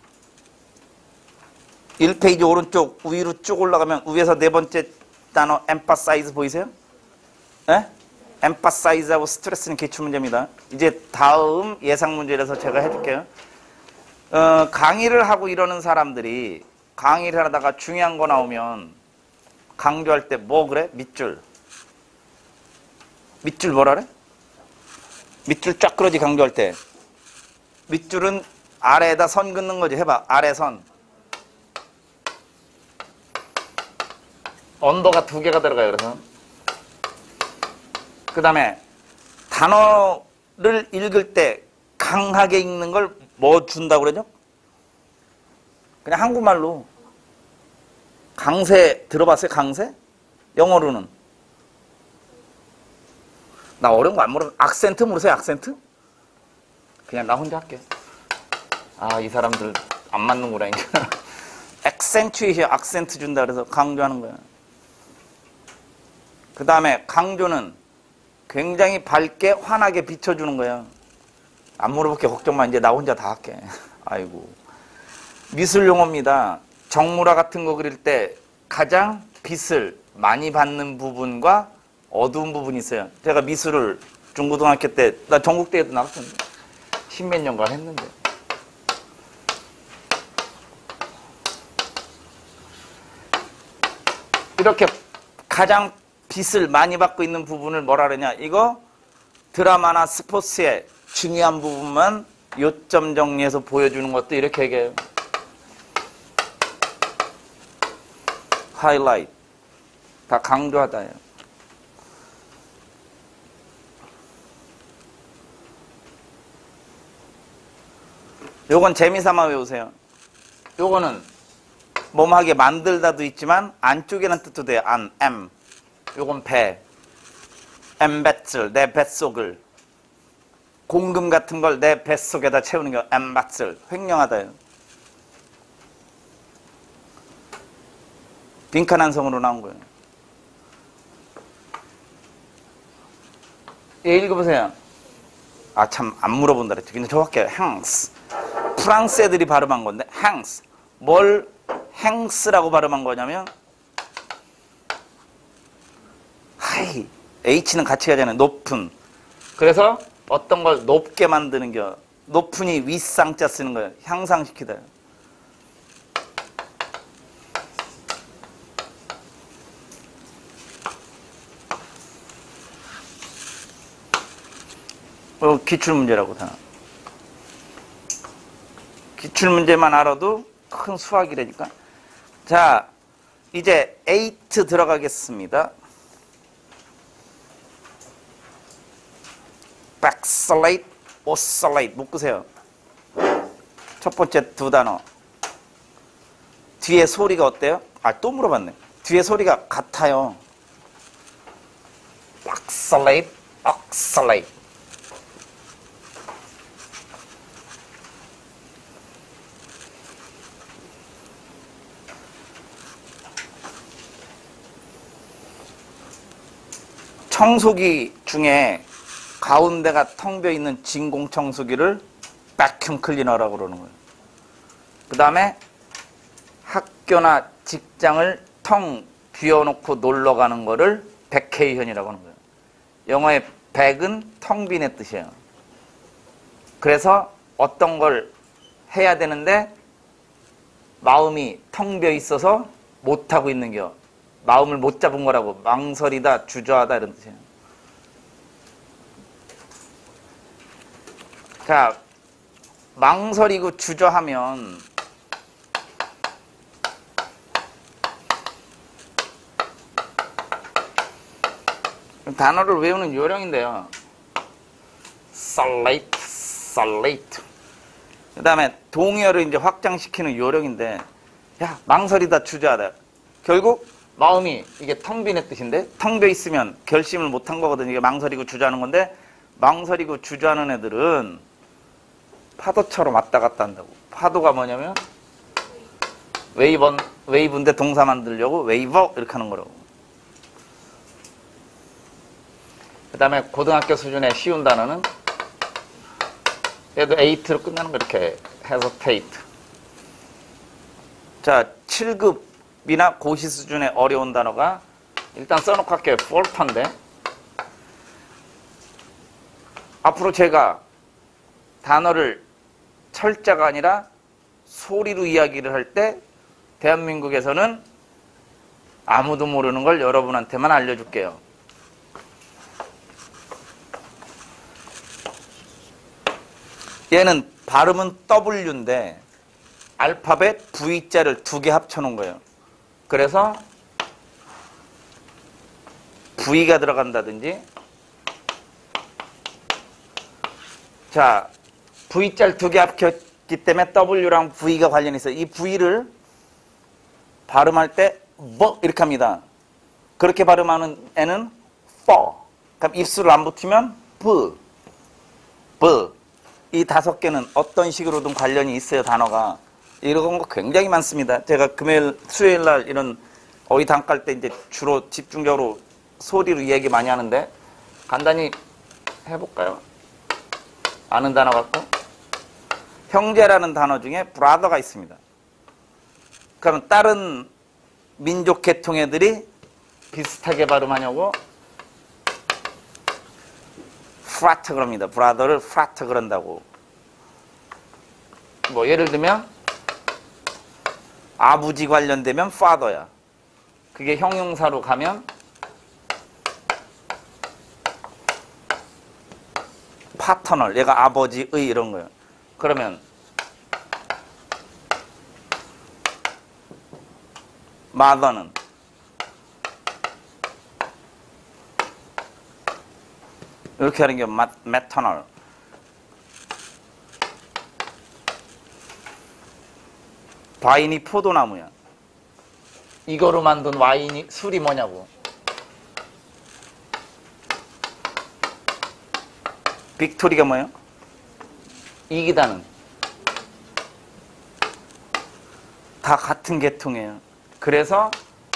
1페이지 오른쪽 위로 쭉 올라가면 위에서 네 번째 단어 emphasize 보이세요? 네? emphasize하고 스트레스는 기출문제입니다. 이제 다음 예상 문제라서 제가 해줄게요. 강의를 하고 이러는 사람들이 강의를 하다가 중요한 거 나오면 강조할 때 뭐 그래? 밑줄. 밑줄 뭐라 그래? 밑줄 쫙 그러지 강조할 때. 밑줄은 아래에다 선 긋는 거지. 해봐. 아래 선. 언더가 두 개가 들어가요. 그래서 그 다음에 단어를 읽을 때 강하게 읽는 걸 뭐 준다고 그러죠? 그냥 한국말로 강세 들어봤어요? 강세? 영어로는 나 어려운 거 안 모르면 악센트 모르세요? 악센트? 그냥 나 혼자 할게. 아, 이 사람들 안 맞는구나 이제. 액센츄에이션 악센트 준다 그래서 강조하는 거야. 그 다음에 강조는 굉장히 밝게 환하게 비춰주는 거야. 안 물어볼게. 걱정 마. 이제 나 혼자 다 할게. 아이고. 미술 용어입니다. 정물화 같은 거 그릴 때 가장 빛을 많이 받는 부분과 어두운 부분이 있어요. 제가 미술을 중고등학교 때, 나 전국대회도 나갔었는데, 십몇 년간 했는데. 이렇게 가장 빛을 많이 받고 있는 부분을 뭐라 그러냐. 이거 드라마나 스포츠의 중요한 부분만 요점 정리해서 보여주는 것도 이렇게 얘기해요. 하이라이트. 다 강조하다예요. 요건 재미삼아 외우세요. 요거는 몸하게 만들다도 있지만 안쪽에는 뜻도 돼요. 안, M. 요건 배. 엠뱃슬, 내 뱃속을. 공금 같은 걸 내 뱃속에다 채우는 게 엠뱃슬. 횡령하다요. 빈칸한 성으로 나온 거예요. 예, 읽어보세요. 아, 참, 안 물어본다 그랬죠. 근데 정확해요. 행스. 프랑스 애들이 발음한 건데, 행스. 뭘 행스라고 발음한 거냐면, 하이. H는 같이 가잖아요. 높은. 그래서 어떤 걸 높게 만드는 겨. 높으니 윗상자 쓰는 거예요. 향상시키다. 기출문제라고 다. 기출문제만 알아도 큰 수학이라니까. 자, 이제 8 들어가겠습니다. 백슬레이트, 오슬레이트 묶으세요. 첫 번째 두 단어. 뒤에 소리가 어때요? 아, 또 물어봤네. 뒤에 소리가 같아요. 백슬레이트, 억슬레이트. 청소기 중에 가운데가 텅 비어 있는 진공 청소기를 백큐ම් 클리너라고 그러는 거예요. 그 다음에 학교나 직장을 텅 비워놓고 놀러 가는 거를 베케이션이라고 하는 거예요. 영어의 백은 텅 빈의 뜻이에요. 그래서 어떤 걸 해야 되는데 마음이 텅 비어 있어서 못하고 있는 겨. 마음을 못 잡은 거라고. 망설이다, 주저하다 이런 뜻이에요. 자, 망설이고 주저하면 단어를 외우는 요령인데요. salate, salate. 그 다음에 동의어를 이제 확장시키는 요령인데, 야, 망설이다, 주저하다. 결국 마음이 이게 텅 빈의 뜻인데 텅 비어 있으면 결심을 못한 거거든요. 이게 망설이고 주저하는 건데 망설이고 주저하는 애들은 파도처럼 왔다 갔다 한다고. 파도가 뭐냐면 웨이브인데 동사 만들려고 웨이버 이렇게 하는 거라고. 그 다음에 고등학교 수준의 쉬운 단어는 얘도 8로 끝나는 거 이렇게 hesitate. 자, 7급이나 고시 수준의 어려운 단어가 일단 써놓고 할게요. falter인데 앞으로 제가 단어를 철자가 아니라 소리로 이야기를 할 때 대한민국에서는 아무도 모르는 걸 여러분한테만 알려줄게요. 얘는 발음은 W인데 알파벳 V자를 2개 합쳐놓은 거예요. 그래서 V가 들어간다든지, 자, V자를 2개 합쳤기 때문에 W랑 V가 관련이 있어요. 이 V를 발음할 때 뭐 이렇게 합니다. 그렇게 발음하는 애는 for. 그럼 입술을 안 붙이면 b. 이 5개는 어떤 식으로든 관련이 있어요, 단어가. 이런 거 굉장히 많습니다. 제가 금요일, 수요일 날 이런 어휘 단깔 때 이제 주로 집중적으로 소리로 이야기 많이 하는데 간단히 해볼까요? 아는 단어 갖고. 형제라는 단어 중에 brother가 있습니다. 그러면 다른 민족 계통 애들이 비슷하게 발음하냐고 프라트 그럽니다. 브라더를 프라트 그런다고. 뭐 예를 들면 아버지 관련되면 father야. 그게 형용사로 가면 파터널, 얘가 아버지의 이런 거예요. 그러면 mother는 이렇게 하는 게 maternal. 와인이 포도나무야. 이거로 만든 와인이 술이 뭐냐고. 빅토리가 뭐예요? 이기다는. 다 같은 계통이에요. 그래서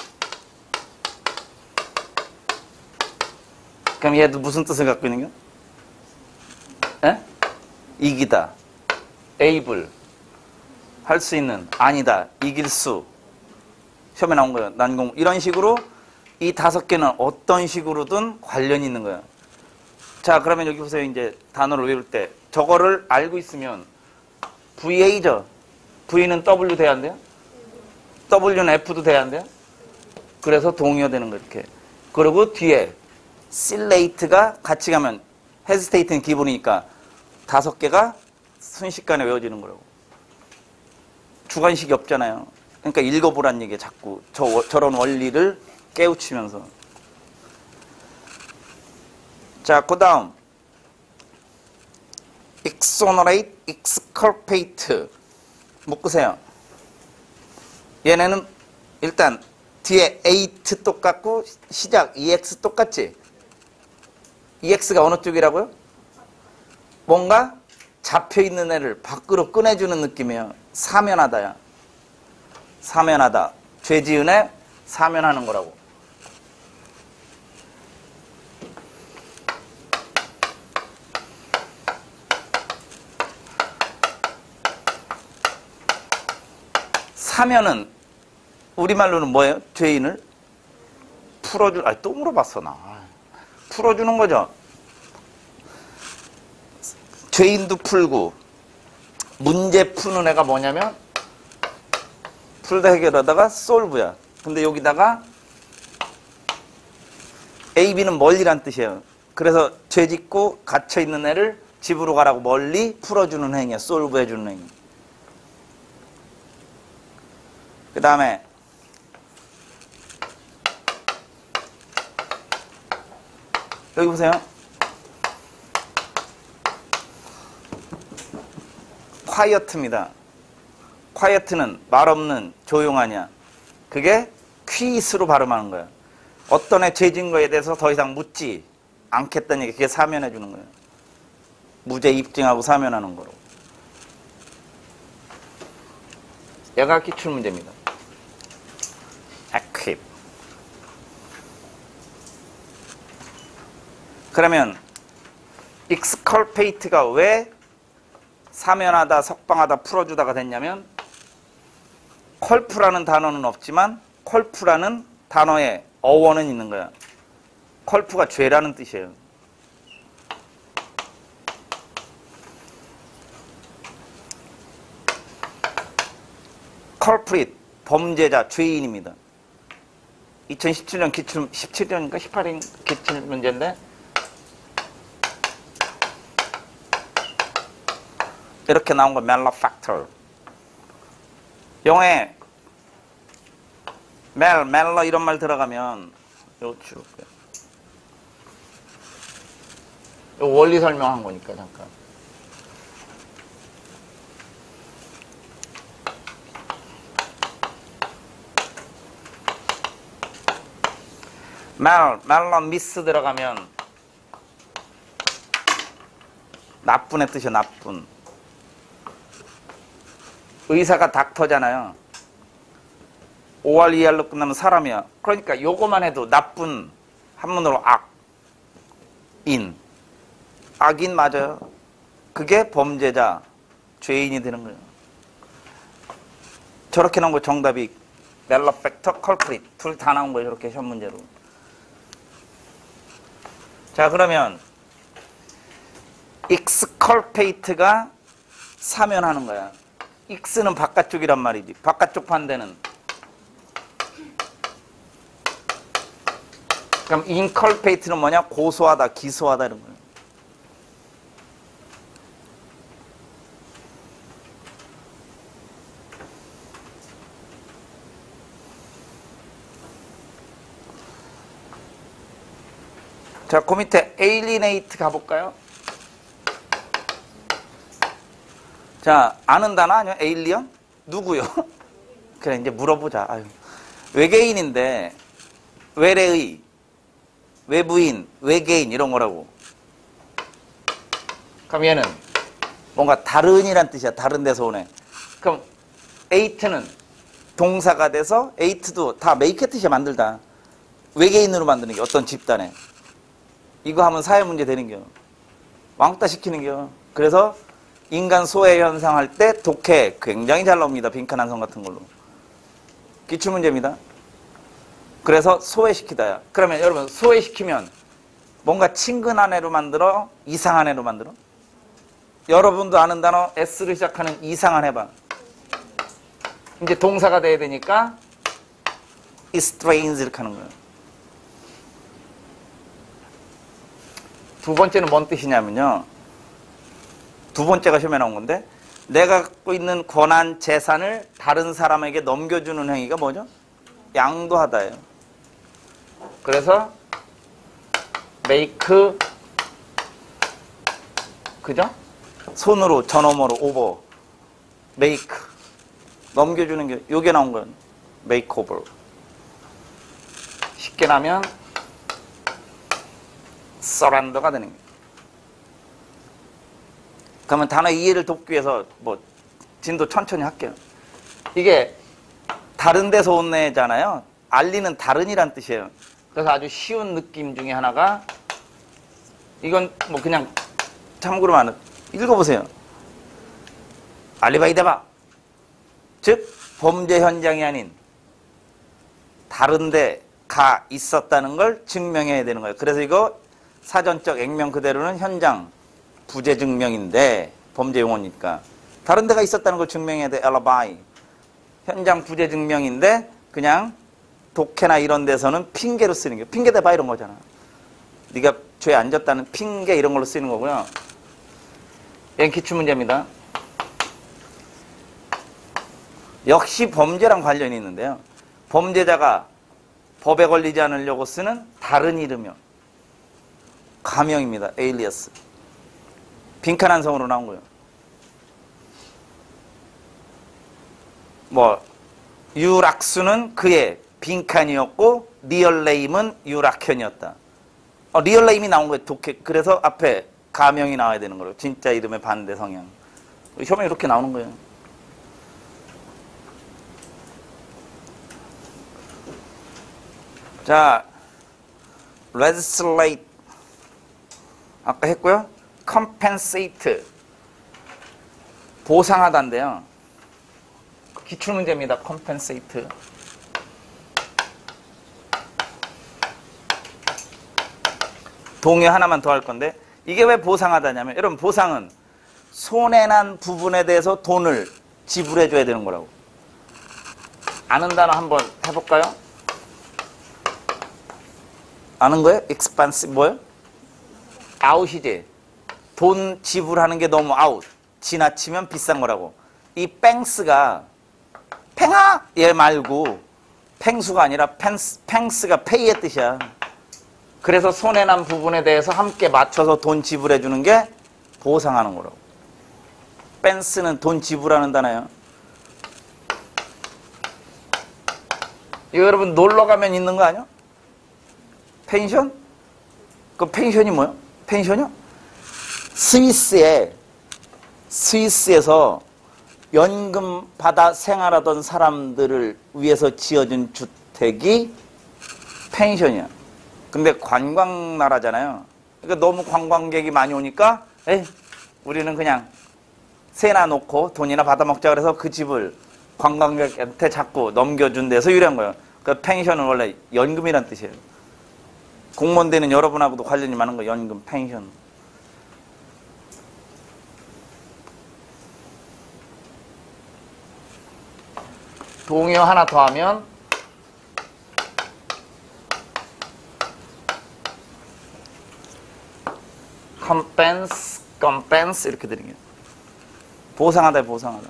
그럼 얘도 무슨 뜻을 갖고 있는 거야? 에? 이기다, able, 할 수 있는, 아니다, 이길 수. 시험에 나온 거예요. 난공. 이런 식으로 이 5개는 어떤 식으로든 관련이 있는 거야. 자, 그러면 여기 보세요. 이제 단어를 외울 때 저거를 알고 있으면 VA죠. V는 W 돼야 안 돼요? W는 F도 돼야 안 돼요? 그래서 동의어 되는 거 이렇게. 그리고 뒤에 silate가 같이 가면 hesitate는 기본이니까 5개가 순식간에 외워지는 거라고. 주관식이 없잖아요. 그러니까 읽어보란 얘기에 자꾸 저런 원리를 깨우치면서. 자, 그 다음 exonerate, exculpate 묶으세요. 얘네는 일단 뒤에 8 똑같고 시작 EX 똑같지? EX가 어느 쪽이라고요? 뭔가 잡혀있는 애를 밖으로 꺼내주는 느낌이에요. 사면하다야. 사면하다. 죄 지은 애 사면하는 거라고. 사면은 우리말로는 뭐예요? 죄인을 또 물어봤어 나. 풀어주는 거죠. 죄인도 풀고 문제 푸는 애가 뭐냐면 풀다 해결하다가 solve야. 근데 여기다가 A, B는 멀리란 뜻이에요. 그래서 죄 짓고 갇혀있는 애를 집으로 가라고 멀리 풀어주는 행위야. solve 해주는 행위. 그 다음에 여기 보세요. quiet입니다. quiet는 말 없는 조용하냐. 그게 퀴스로 발음하는 거야. 어떤 애 죄진 거에 대해서 더 이상 묻지 않겠다는 얘기. 그게 사면해 주는 거예요. 무죄 입증하고 사면하는 거로. 얘가 기출문제입니다. equip. 그러면 exculpate가 왜 사면하다, 석방하다, 풀어주다가 됐냐면 컬프라는 단어는 없지만 컬프라는 단어의 어원은 있는 거야. 컬프가 죄라는 뜻이에요. culprit, 범죄자, 죄인입니다. 2017년 기출, 17년인가 18년 기출 문제인데 이렇게 나온 거 malefactor. 영어에 멜러 이런 말 들어가면 요 지울게요. 요 원리 설명한 거니까 잠깐. 멜러 미스 들어가면 나쁜의 뜻이야. 나쁜. 의사가 닥터잖아요. 5할 2할로 끝나면 사람이야. 그러니까 요거만 해도 나쁜, 한문으로 악인. 악인 맞아요. 그게 범죄자, 죄인이 되는 거예요. 저렇게 나온 거 정답이 malefactor, culprit. 둘 다 나온 거예요. 저렇게 시험 문제로. 자, 그러면 exculpate가 사면하는 거야. x는 바깥쪽이란 말이지. 바깥쪽 반대는. 그럼 inculpate는 뭐냐? 고소하다, 기소하다 이런 거예요. 자, 그 밑에 alienate 가볼까요? 자, 아는 단어 아니야? 에일리언? 누구요? 그래, 이제 물어보자. 아유. 외계인인데, 외래의, 외부인, 외계인 이런 거라고. 그럼 얘는 뭔가 다른이란 뜻이야. 다른 데서 오네. 그럼 에이트는 동사가 돼서 에이트도 다 메이크 뜻이야. 만들다. 외계인으로 만드는 게 어떤 집단에. 이거 하면 사회 문제 되는 겨. 왕따 시키는 겨. 그래서 인간 소외 현상 할 때 독해 굉장히 잘 나옵니다. 빈칸 한성 같은 걸로. 기출문제입니다. 그래서 소외시키다야. 그러면 여러분 소외시키면 뭔가 친근한 애로 만들어? 이상한 애로 만들어? 여러분도 아는 단어 S를 시작하는 이상한 해봐. 이제 동사가 돼야 되니까 estrange 이렇게 하는 거예요. 두 번째는 뭔 뜻이냐면요. 두 번째가 시험에 나온 건데 내가 갖고 있는 권한, 재산을 다른 사람에게 넘겨주는 행위가 뭐죠? 양도하다예요. 그래서 make, 그죠? 손으로, 전어머로, over, make, 넘겨주는 게 요게 나온 거예요. make over. 쉽게 나면 surrender가 되는 거예요. 그러면 단어 이해를 돕기 위해서 뭐 진도 천천히 할게요. 이게 다른 데서 온 애잖아요. 알리는 다른이란 뜻이에요. 그래서 아주 쉬운 느낌 중에 하나가 이건 뭐 그냥 참고로만 읽어보세요. 알리바이다바. 즉 범죄 현장이 아닌 다른 데 가 있었다는 걸 증명해야 되는 거예요. 그래서 이거 사전적 액면 그대로는 현장 부재 증명인데 범죄 용어니까 다른 데가 있었다는 걸 증명해야 돼. alibi. 현장 부재 증명인데 그냥 독해나 이런 데서는 핑계로 쓰는 거예요. 핑계 대봐 이런 거잖아. 네가 죄 안 졌다는 핑계 이런 걸로 쓰는 거고요. 얘는 기출문제입니다. 역시 범죄랑 관련이 있는데요. 범죄자가 법에 걸리지 않으려고 쓰는 다른 이름이요. 가명입니다. alias. 빈칸 한성으로 나온 거예요. 뭐 유락수는 그의 빈칸이었고 리얼 네임은 유락현이었다. 리얼 네임이 나온 거예요. 그래서 앞에 가명이 나와야 되는 거예요. 진짜 이름의 반대 성향. 시험에 이렇게 나오는 거예요. 자, legislate 아까 했고요. compensate 보상하다인데요. 기출문제입니다. compensate. 동요 하나만 더 할 건데 이게 왜 보상하다냐면 여러분 보상은 손해난 부분에 대해서 돈을 지불해 줘야 되는 거라고. 아는 단어 한번 해볼까요? 아는 거예요? expensive 뭐예요? 아웃이지. 돈 지불하는 게 너무 아웃. 지나치면 비싼 거라고. 이 뺑스가 팽아 얘 말고 팽수가 아니라 팽스가 페이의 뜻이야. 그래서 손해난 부분에 대해서 함께 맞춰서 돈 지불해 주는 게 보상하는 거라고. 펜스는 돈 지불하는 단어예요. 이거 여러분 놀러 가면 있는 거 아니야? 펜션? 그 펜션이 뭐야? 펜션이요? 스위스에서 연금 받아 생활하던 사람들을 위해서 지어준 주택이 펜션이야. 근데 관광 나라잖아요. 그러니까 너무 관광객이 많이 오니까 우리는 그냥 세나 놓고 돈이나 받아먹자 그래서 그 집을 관광객한테 자꾸 넘겨준 데서 유래한 거예요. 그 펜션은 원래 연금이란 뜻이에요. 공무원되는 여러분하고도 관련이 많은 거 연금, 펜션. 동요 하나 더 하면 compense 이렇게 드리는 거예요. 보상하다, 보상하다.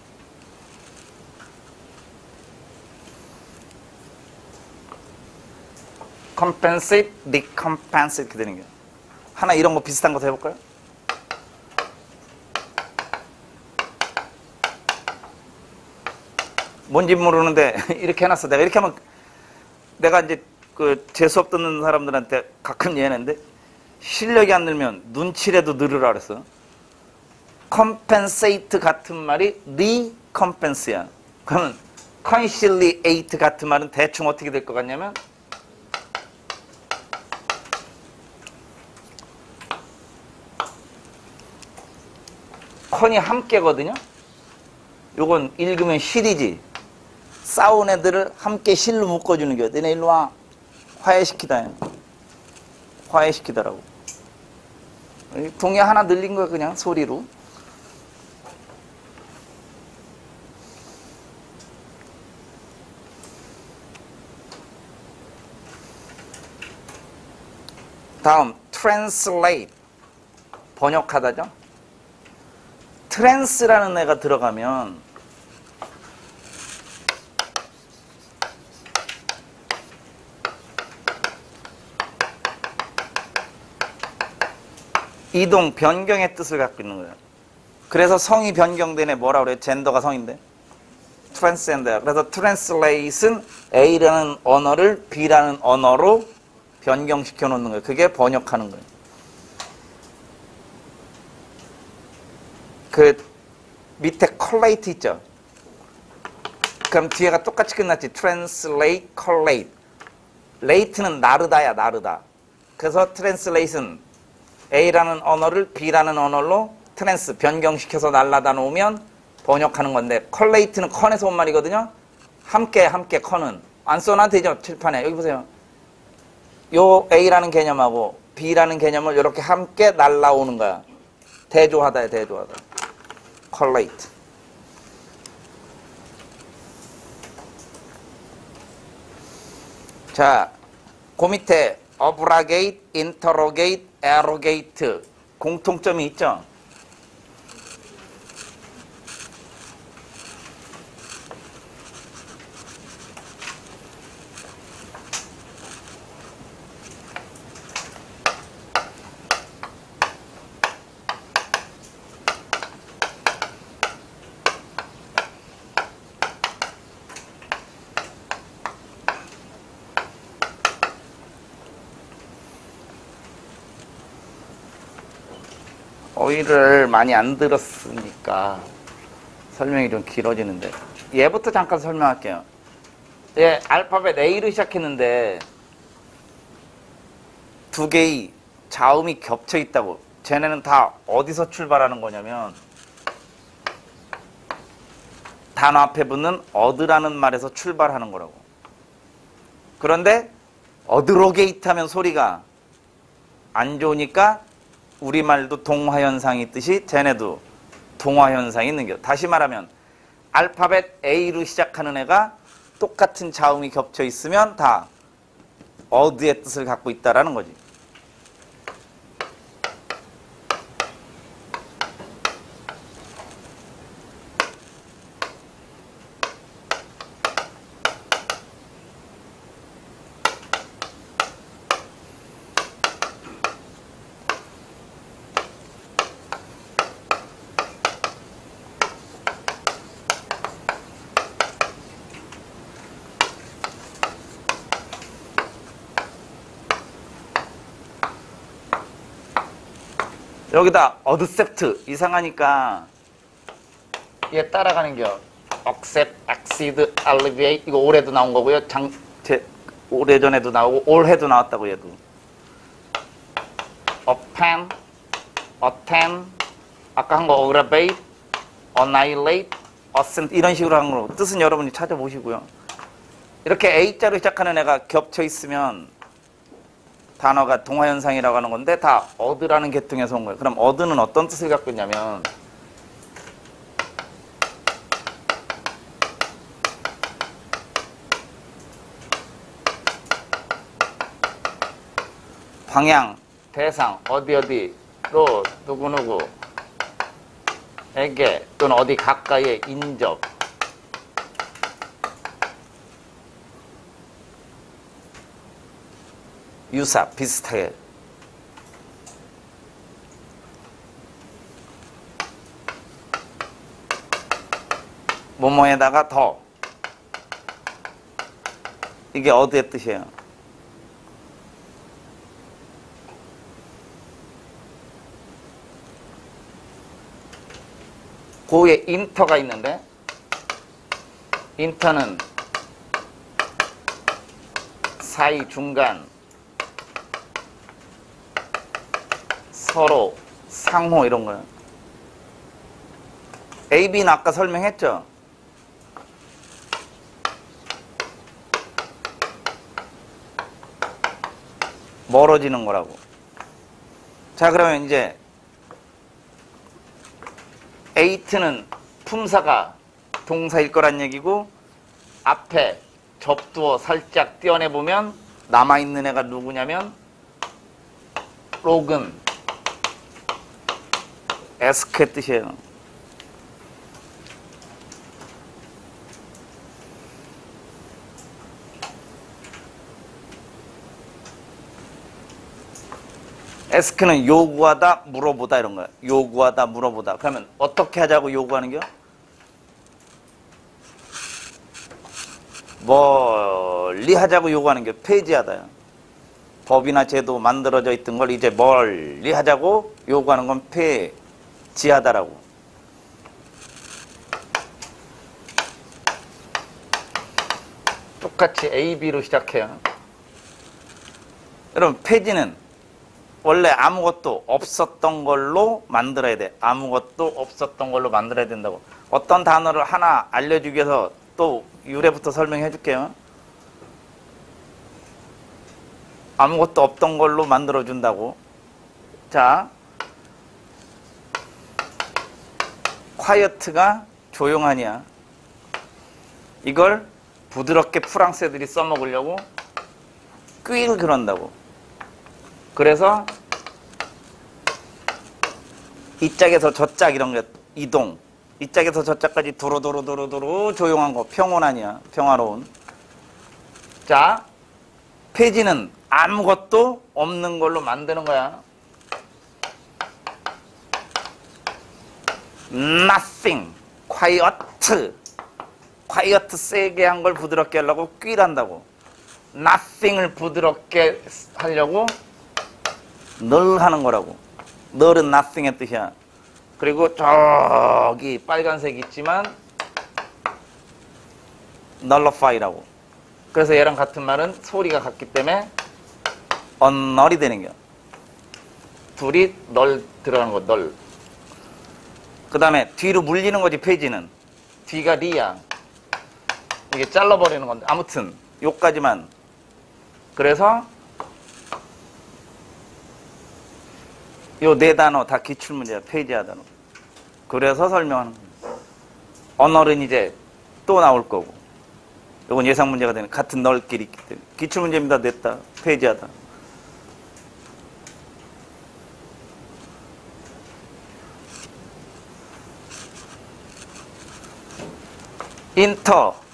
compensate, recompense 이렇게 되는 거예요. 하나 이런 거 비슷한 거 해볼까요? 뭔지 모르는데 이렇게 해놨어. 내가 이렇게 하면 내가 이제 그 제 수업 듣는 사람들한테 가끔 얘기하는데 실력이 안 늘면 눈치라도 늘으라 그랬어. compensate 같은 말이 recompense야. 그러면 conciliate 같은 말은 대충 어떻게 될 것 같냐면 con이 함께거든요. 요건 읽으면 실이지. 싸운 애들을 함께 실로 묶어주는 게 너네 일로 와. 화해시키다. 화해시키더라고. 동요 하나 늘린 거야 그냥 소리로. 다음 translate 번역하다죠. trance라는 애가 들어가면 이동, 변경의 뜻을 갖고 있는 거예요. 그래서 성이 변경되네. 뭐라 그래요? 젠더가 성인데. transcend야. 그래서 translate은 A라는 언어를 B라는 언어로 변경시켜 놓는 거예요. 그게 번역하는 거예요. 그 밑에 collate 있죠? 그럼 뒤에가 똑같이 끝났지. translate, collate. late는 나르다야, 나르다. 그래서 translate은 A라는 언어를 B라는 언어로 변경시켜서 날라다 놓으면 번역하는 건데 collate는 con에서 온 말이거든요. 함께 con은 안 써놔도 되죠. 칠판에. 여기 보세요. 요 A라는 개념하고 B라는 개념을 이렇게 함께 날라오는 거야. 대조하다야, 대조하다. collate. 자, 그 밑에 abrogate, interrogate, arrogate 공통점이 있죠? 어휘를 많이 안 들었으니까 설명이 좀 길어지는데 얘부터 잠깐 설명할게요. 얘 알파벳 A로 시작했는데 두 개의 자음이 겹쳐 있다고. 쟤네는 다 어디서 출발하는 거냐면 단어 앞에 붙는 어드라는 말에서 출발하는 거라고. 그런데 어드로게이트 하면 소리가 안 좋으니까 우리말도 동화현상이 있듯이 쟤네도 동화현상이 있는 겨. 다시 말하면 알파벳 A로 시작하는 애가 똑같은 자음이 겹쳐 있으면 다 어드의 뜻을 갖고 있다라는 거지. 여기다 어드셉트 이상하니까 얘 따라가는 겨. accept, accede, alleviate 이거 올해도 나온 거고요. 오래전에도 나오고 올해도 나왔다고 얘도. append, attend 아까 한 거 aggravate, annihilate, assent 이런 식으로 한 거로 뜻은 여러분이 찾아보시고요. 이렇게 A자로 시작하는 애가 겹쳐 있으면 단어가 동화현상이라고 하는 건데 다 어드라는 계통에서 온 거예요. 그럼 어드는 어떤 뜻을 갖고 있냐면 방향, 대상, 어디로 누구누구에게 또는 어디 가까이에 인접 유사, 비슷하게 뭐뭐에다가 더 이게 어디의 뜻이에요? 고에 인터가 있는데 인터는 사이, 중간 서로, 상호 이런 거예요. A, B는 아까 설명했죠? 멀어지는 거라고. 자, 그러면 이제 에이트는 품사가 동사일 거란 얘기고 앞에 접두어 살짝 띄어내보면 남아있는 애가 누구냐면 로근 에스크의 뜻이에요. 에스크는 요구하다, 물어보다 이런 거야. 요구하다, 물어보다. 그러면 어떻게 하자고 요구하는 겨? 멀리 하자고 요구하는 게 폐지하다야. 법이나 제도 만들어져 있던 걸 이제 멀리 하자고 요구하는 건 폐지하다라고. 똑같이 A, B로 시작해요. 여러분 폐지는 원래 아무것도 없었던 걸로 만들어야 돼. 아무것도 없었던 걸로 만들어야 된다고. 어떤 단어를 하나 알려주기 위해서 또 유래부터 설명해 줄게요. 아무것도 없던 걸로 만들어준다고. 자, quiet가 조용하냐. 이걸 부드럽게 프랑스 애들이 써먹으려고 낄 그런다고. 그래서 이 짝에서 저 짝 이런 게 이동. 이 짝에서 저 짝까지 도로도로도로도로 조용한 거. 평온하냐. 평화로운. 자, 폐지는 아무것도 없는 걸로 만드는 거야. nothing, quiet. quiet 세게 한 걸 부드럽게 하려고 낄한다고. nothing을 부드럽게 하려고 늘 하는 거라고. null은 nothing의 뜻이야. 그리고 저기 빨간색 있지만 nullify라고. 그래서 얘랑 같은 말은 소리가 같기 때문에 unnull이 되는 거야. 둘이 널 들어가는 거, 널. 그 다음에 뒤로 물리는 거지, 페이지는. 뒤가 리야. 이게 잘라버리는 건데. 아무튼 요까지만. 그래서 요 네 단어 다 기출문제야. 페이지야 단어. 그래서 설명하는 거야. 언어는 이제 또 나올 거고. 요건 예상 문제가 되는 같은 널끼리 있기 때문에. 기출문제입니다. 냈다. 페이지하다. 인터.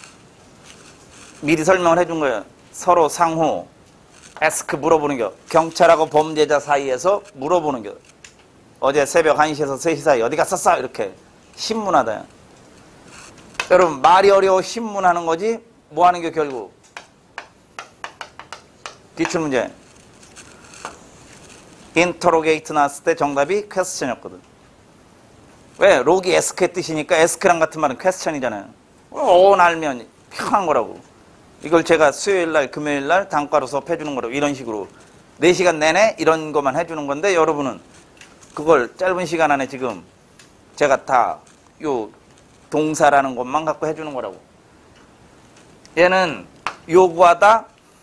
미리 설명을 해준 거예요. 서로 상호. 에스크 물어보는 겨. 경찰하고 범죄자 사이에서 물어보는 겨. 어제 새벽 1시에서 3시 사이 어디 갔었어? 이렇게. 신문하다. 여러분 말이 어려워 신문하는 거지 뭐 하는 게 결국 기출문제. 인터로게이트 나왔을 때 정답이 퀘스천이었거든. 왜? 로기 에스크의 뜻이니까 에스크랑 같은 말은 퀘스천이잖아요. 온 알면 편한 거라고. 이걸 제가 수요일날 금요일날 단과로 수업해주는 거라고. 이런 식으로 4시간 내내 이런 것만 해주는 건데 여러분은 그걸 짧은 시간 안에 지금 제가 다 요 동사라는 것만 갖고 해주는 거라고. 얘는 요구하다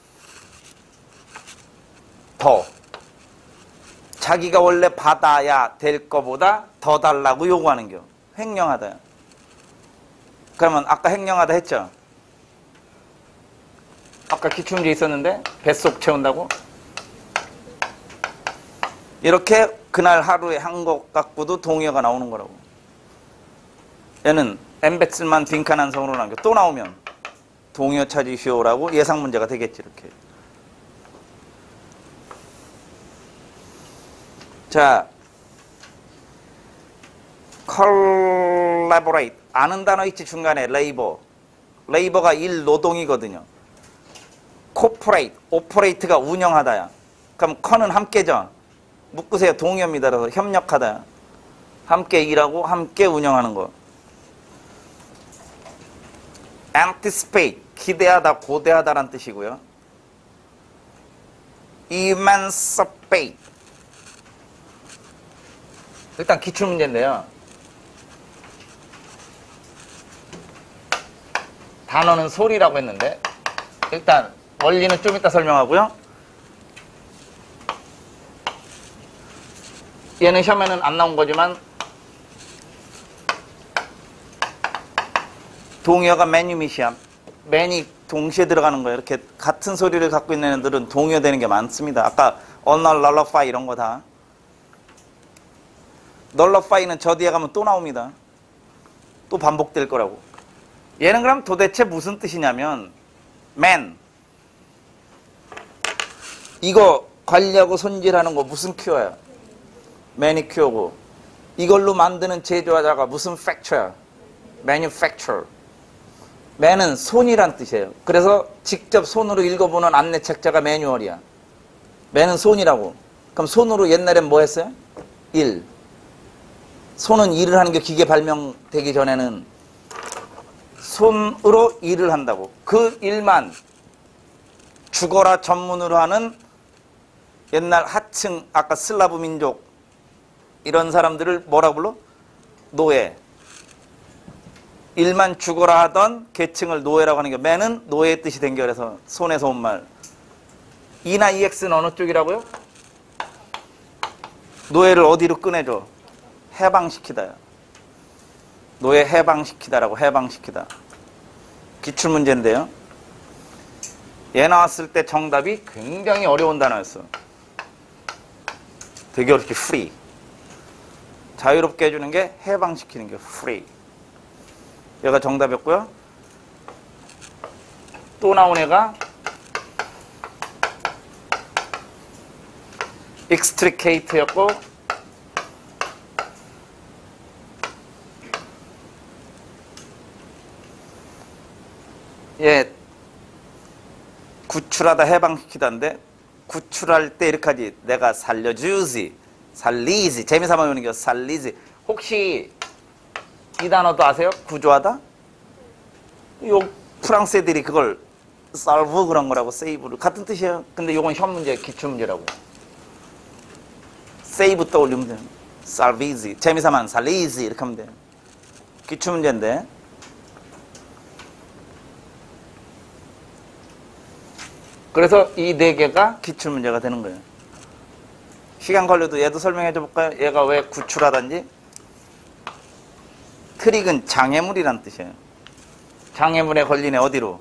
더. 자기가 원래 받아야 될 거보다 더 달라고 요구하는 겨. 횡령하다. 그러면 아까 횡령하다 했죠? 아까 기출문제 있었는데 뱃속 채운다고? 이렇게 그날 하루에 한 것 갖고도 동의어가 나오는 거라고. 얘는 엠베슬만 빈칸한 성으로 남겨. 또 나오면 동의어 찾으시오라고 예상 문제가 되겠지. 이렇게. 자, collaborate. 아는 단어 있지 중간에. labor. labor가 일 노동이거든요. cooperate. operate가 운영하다야. 그럼 con은 함께죠. 묶으세요. 동의어입니다. 그래서 협력하다야. 함께 일하고 함께 운영하는 거. anticipate. 기대하다, 고대하다라는 뜻이고요. emancipate. 일단 기출문제인데요. 단어는 소리라고 했는데 일단 원리는 좀 이따 설명하고요. 얘는 시험에는 안 나온 거지만 동의어가 매뉴미시야. 맨이 동시에 들어가는 거예요. 이렇게 같은 소리를 갖고 있는 애들은 동의어 되는 게 많습니다. 아까 언널, 널러파이 이런 거 다. 널러파이는 저 뒤에 가면 또 나옵니다. 또 반복될 거라고. 얘는 그럼 도대체 무슨 뜻이냐면 맨. 이거 관리하고 손질하는 거 무슨 큐어야? 매니큐어고. 이걸로 만드는 제조자가 무슨 팩처야? manufacture. 맨은 손이란 뜻이에요. 그래서 직접 손으로 읽어보는 안내 책자가 매뉴얼이야. 맨은 손이라고. 그럼 손으로 옛날엔 뭐 했어요? 일. 손은 일을 하는 게 기계 발명되기 전에는 손으로 일을 한다고. 그 일만 죽어라 전문으로 하는 옛날 하층, 아까 슬라브 민족 이런 사람들을 뭐라고 불러? 노예. 일만 죽어라 하던 계층을 노예라고 하는 게 맨은 노예의 뜻이 된 게 그래서 손에서 온 말. E나 EX는 어느 쪽이라고요? 노예를 어디로 꺼내줘? 해방시키다요. 노예 해방시키다라고. 해방시키다. 기출문제인데요. 얘 나왔을 때 정답이 굉장히 어려운 단어였어. 되게 어렵게 free. 자유롭게 해주는 게 해방시키는 게 free. 얘가 정답이었고요. 또 나온 애가 extricate였고 예, 구출하다 해방시키다인데 구출할 때 이렇게 하지. 내가 살려주지. 살리지. 재미삼아 외우는 게 살리지. 혹시 이 단어도 아세요? 구조하다? 요 프랑스 애들이 그걸 살브 그런 거라고 세이브를 같은 뜻이에요. 근데 요건 현 문제, 기출 문제라고. 세이브 떠올리면 돼요. 살비지. 재미삼아는 살리지 이렇게 하면 돼요. 기출 문제인데. 그래서 이 네 개가 기출 문제가 되는 거예요. 시간 걸려도 얘도 설명해 줘 볼까요? 얘가 왜 구출하단지? 트릭은 장애물이란 뜻이에요. 장애물에 걸리네 어디로?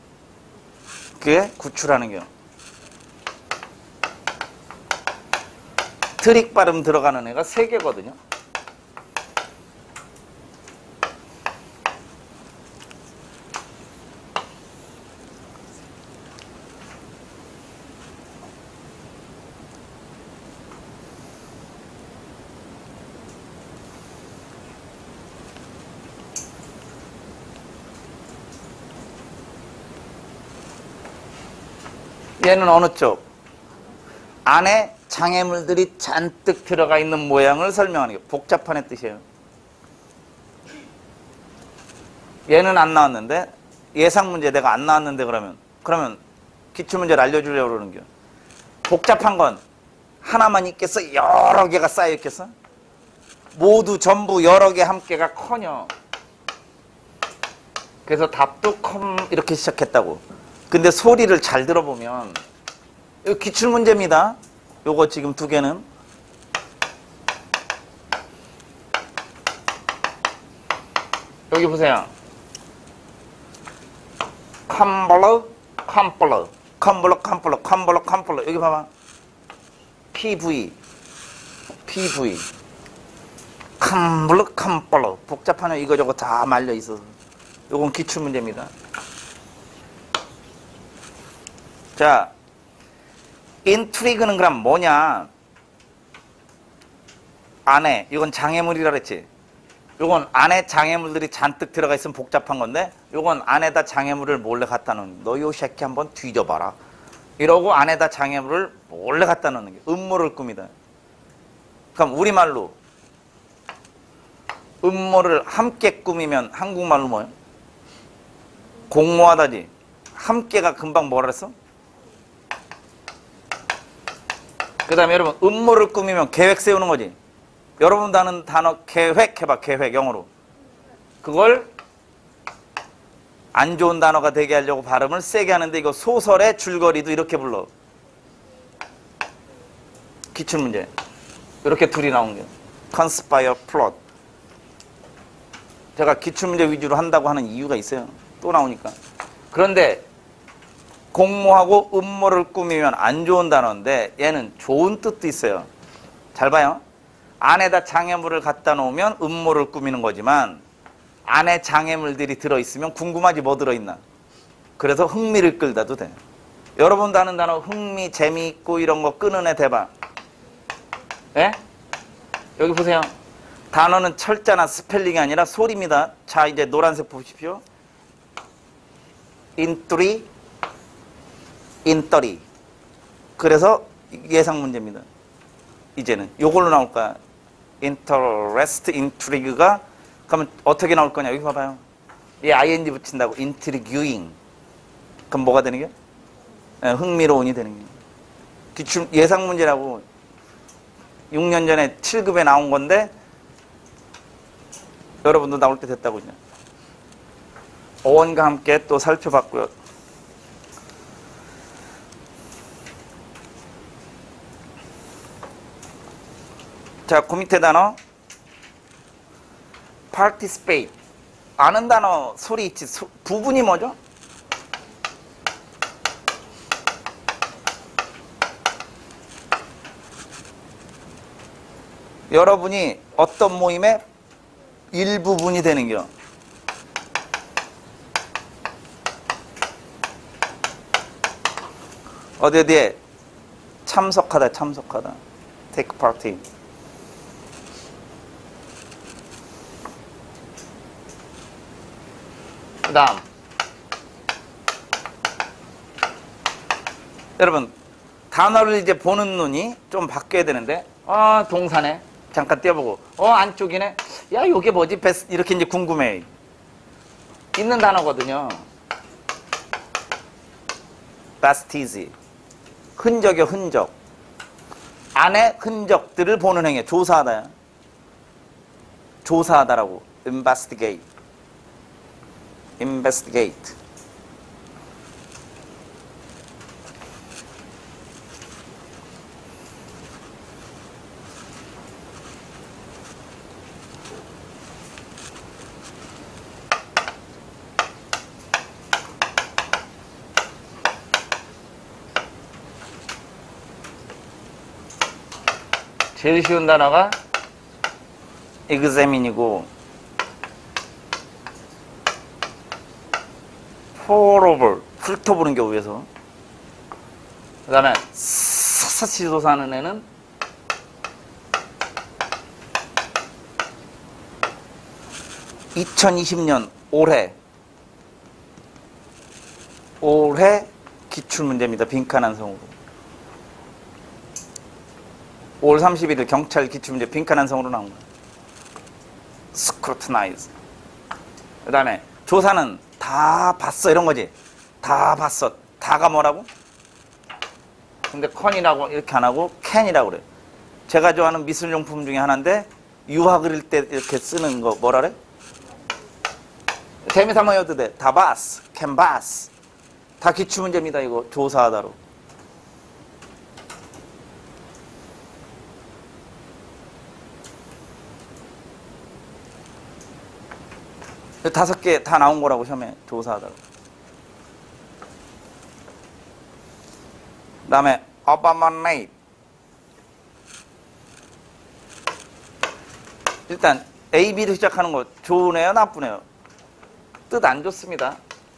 그게 구출하는 겨. 트릭 발음 들어가는 애가 세 개거든요. 얘는 어느 쪽? 안에 장애물들이 잔뜩 들어가 있는 모양을 설명하는 게 복잡한 애 뜻이에요. 얘는 안 나왔는데 예상 문제 내가 안 나왔는데 그러면 기출문제를 알려주려고 그러는 겨. 복잡한 건 하나만 있겠어? 여러 개가 쌓여 있겠어? 모두 전부 여러 개 함께가 커녕. 그래서 답도 컴 이렇게 시작했다고. 근데 소리를 잘 들어보면 이거 기출문제입니다. 요거 지금 두 개는 여기 보세요. 컴블러 여기 봐봐. PV 컴블러 복잡하냐 이거저거 다 말려 있어서 요건 기출문제입니다. 자, 인트리그는 그럼 뭐냐? 안에, 이건 장애물이라 그랬지? 요건 안에 장애물들이 잔뜩 들어가 있으면 복잡한 건데, 요건 안에다 장애물을 몰래 갖다 놓는, 너 요 새끼 한번 뒤져봐라. 이러고 안에다 장애물을 몰래 갖다 놓는 게 음모를 꾸미다. 그럼 우리말로 음모를 함께 꾸미면 한국말로 뭐예요? 공모하다지. 함께가 금방 뭐라 그랬어? 그 다음에 여러분 음모를 꾸미면 계획 세우는 거지. 여러분도 아는 단어 계획 해봐. 계획 영어로. 그걸 안 좋은 단어가 되게 하려고 발음을 세게 하는데 이거 소설의 줄거리도 이렇게 불러. 기출문제. 이렇게 둘이 나온 게 conspire plot. 제가 기출문제 위주로 한다고 하는 이유가 있어요. 또 나오니까. 그런데 공모하고 음모를 꾸미면 안 좋은 단어인데 얘는 좋은 뜻도 있어요. 잘 봐요. 안에다 장애물을 갖다 놓으면 음모를 꾸미는 거지만 안에 장애물들이 들어있으면 궁금하지 뭐 들어있나. 그래서 흥미를 끌다도 돼. 여러분도 아는 단어 흥미, 재미있고 이런 거 끄는 애 대박. 예? 여기 보세요. 단어는 철자나 스펠링이 아니라 소리입니다. 자, 이제 노란색 보십시오. 인떠리. 그래서 예상 문제입니다. 이제는 요걸로 나올 거야. interest, intrigue가 그러면 어떻게 나올 거냐. 여기 봐봐요. 이 ing 붙인다고. intriguing. 그럼 뭐가 되는 게? 네, 흥미로운이 되는 게. 기출 예상 문제라고 6년 전에 7급에 나온 건데 여러분도 나올 때 됐다고 이제. 어원과 함께 또 살펴봤고요. 자, 그 밑에 단어 participate. 아는 단어 소리 있지. 부분이 뭐죠? 여러분이 어떤 모임의 일부분이 되는겨. 어디에 참석하다. take part. 그 다음 여러분 단어를 이제 보는 눈이 좀 바뀌어야 되는데 동사네. 잠깐 띄워보고. 안쪽이네. 야, 요게 뭐지? 이렇게 이제 궁금해. 있는 단어거든요. 바스티지. 흔적이요, 흔적. 안에 흔적들을 보는 행위. 조사하다야. 조사하다라고. investigate. investigate. 제일 쉬운 단어가 examine이고 probe, 훑어보는 게 위에서. 그 다음에 샅샅이 조사하는 애는 2020년 올해 기출문제입니다. 빈칸한 성으로. 5월 31일 경찰 기출문제 빈칸한 성으로 나온 거예요. scrutinize. 그 다음에 조사는 다 봤어 이런 거지. 다 봤어. 다가 뭐라고? 근데 con이라고 이렇게 안 하고 can이라고 그래. 제가 좋아하는 미술용품 중에 하나인데 유화 그릴 때 이렇게 쓰는 거 뭐라 그래? 재미삼아 여도 돼. 다 봤어. can 봤어. 다 기출문제입니다. 이거 조사하다로. 다섯 개 다 나온 거라고 시험에 조사하다가. 그 다음에 abominate. 일단 A, B로 시작하는 거 좋으네요, 나쁘네요? 뜻 안 좋습니다.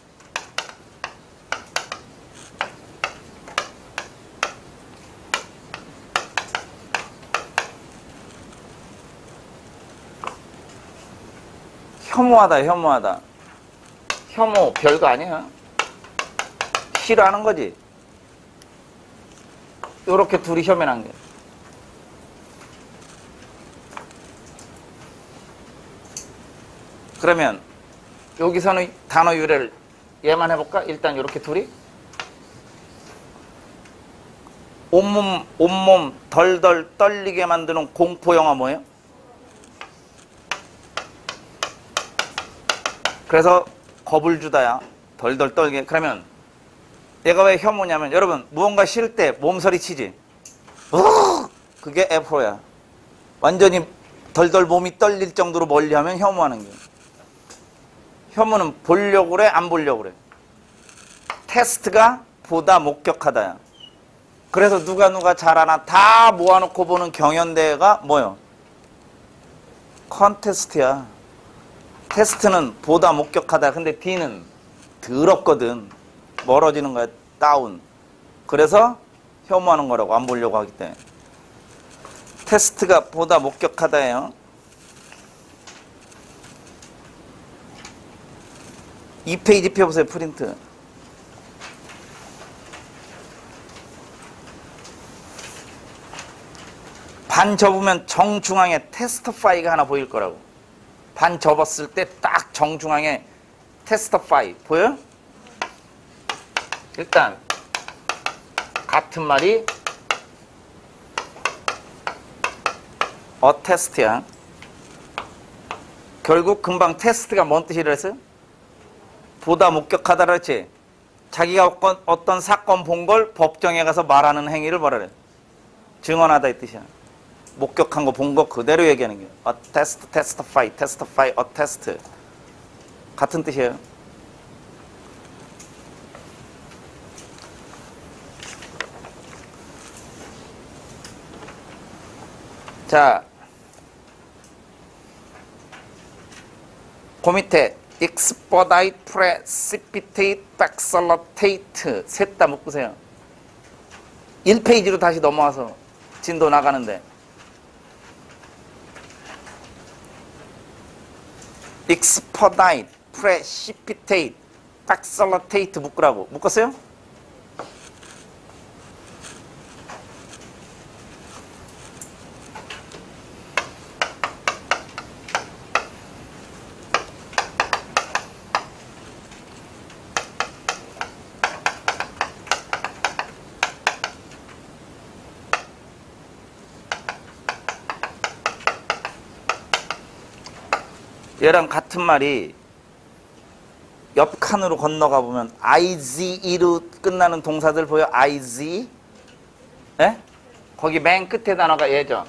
혐오하다, 혐오하다. 혐오 별거 아니야. 싫어하는 거지. 요렇게 둘이 혐오한 게. 그러면 여기서는 단어 유래를 얘만 해볼까? 일단 요렇게 둘이. 온몸 덜덜 떨리게 만드는 공포 영화 뭐예요? 그래서 겁을 주다야. 덜덜 떨게. 그러면 얘가 왜 혐오냐면 여러분 무언가 싫을 때 몸서리 치지. 그게 F야. 완전히 덜덜 몸이 떨릴 정도로 멀리하면 혐오하는 게. 혐오는 보려고 그래 안 보려고 그래. 테스트가 보다 목격하다야. 그래서 누가 잘하나 다 모아놓고 보는 경연대회가 뭐요? 컨테스트야. 테스트는 보다 목격하다. 근데 D는 더럽거든. 멀어지는 거야. 다운. 그래서 혐오하는 거라고. 안 보려고 하기 때문에. 테스트가 보다 목격하다예요. 2페이지 펴보세요. 프린트. 반 접으면 정중앙에 테스터파이가 하나 보일 거라고. 반 접었을 때 딱 정중앙에 테스터파이 보여요? 일단 같은 말이 테스트야. 결국 금방 테스트가 뭔 뜻이라 했어요? 보다 목격하다 그랬지. 자기가 어떤 사건 본 걸 법정에 가서 말하는 행위를 뭐라 그래? 증언하다 이 뜻이야. 목격한 거 본 거 그대로 얘기하는 게 attest, testify, testify, attest 같은 뜻이에요. 자, 그 밑에 expedite, precipitate, facilitate 셋 다 묶으세요. 1페이지로 다시 넘어와서 진도 나가는데 expedite, precipitate, facilitate 묶으라고. 묶었어요? 얘랑 같은 말이 옆 칸으로 건너가 보면 IZE로 끝나는 동사들 보여? IZ? 예? 거기 맨 끝에 단어가 얘죠.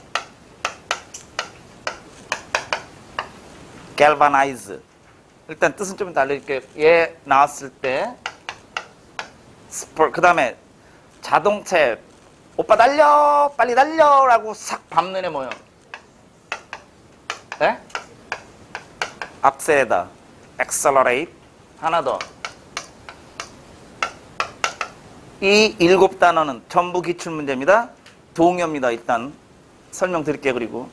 galvanize. 일단 뜻은 좀 이따 알려줄게요. 얘 나왔을 때 그 다음에 자동차에 오빠 달려! 빨리 달려! 라고 싹 밟는 애 뭐예요? 네? 악셀에다 accelerate. 하나 더. 이 7단어는 전부 기출문제입니다. 동요입니다. 일단 설명드릴게요. 그리고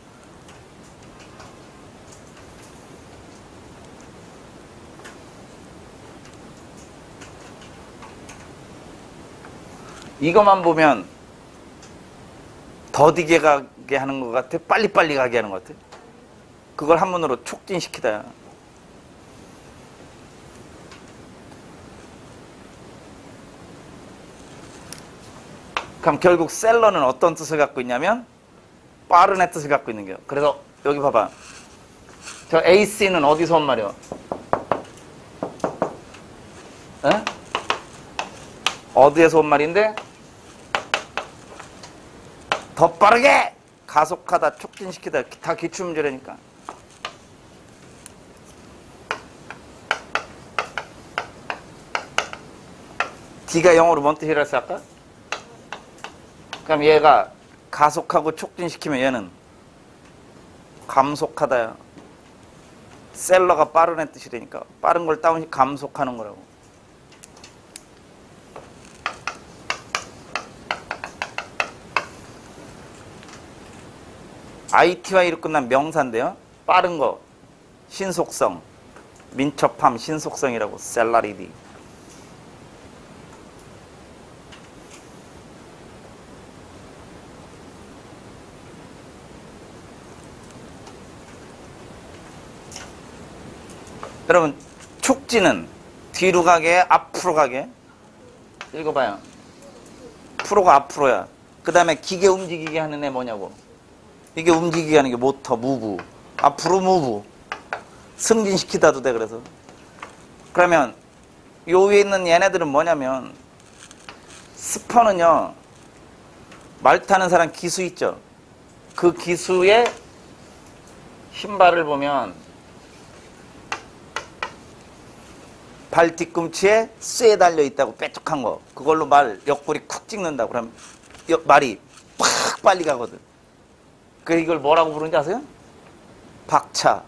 이것만 보면 더디게 가게 하는 것 같아? 빨리빨리 가게 하는 것 같아? 그걸 한문으로 촉진시키다. 그럼 결국 셀러는 어떤 뜻을 갖고 있냐면 빠른의 뜻을 갖고 있는 거예요. 그래서 여기 봐봐. 저 AC는 어디서 온 말이야? 에? 어디에서 온 말인데? 더 빠르게 가속하다, 촉진시키다, 다 기출문제라니까. D가 영어로 뭔 뜻이라 했어 아까? 그럼 얘가 가속하고 촉진시키면 얘는 감속하다야. 셀러가 빠른 애 뜻이라니까. 빠른 걸 다운 감속하는 거라고. ITY로 끝난 명사인데요. 빠른 거, 신속성, 민첩함, 신속성이라고. 셀라리디. 여러분, 촉진은 뒤로 가게, 앞으로 가게. 읽어봐요. 프로가 앞으로야. 그 다음에 기계 움직이게 하는 애 뭐냐고. 이게 움직이게 하는 게 모터, 무브. 앞으로 무브. 승진시키다도 돼, 그래서. 그러면 요 위에 있는 얘네들은 뭐냐면 스퍼는요, 말 타는 사람 기수 있죠. 그 기수의 신발을 보면 발 뒤꿈치에 쇠 달려 있다고, 빼쪽한 거. 그걸로 말 옆구리 쿡 찍는다고. 그럼 말이 팍 빨리 가거든. 그 이걸 뭐라고 부르는지 아세요? 박차.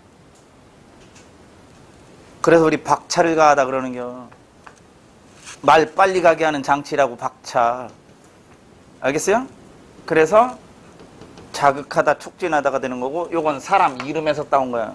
그래서 우리 박차를 가하다 그러는겨. 말 빨리 가게 하는 장치라고, 박차. 알겠어요? 그래서 자극하다, 촉진하다가 되는 거고, 요건 사람 이름에서 따온 거야.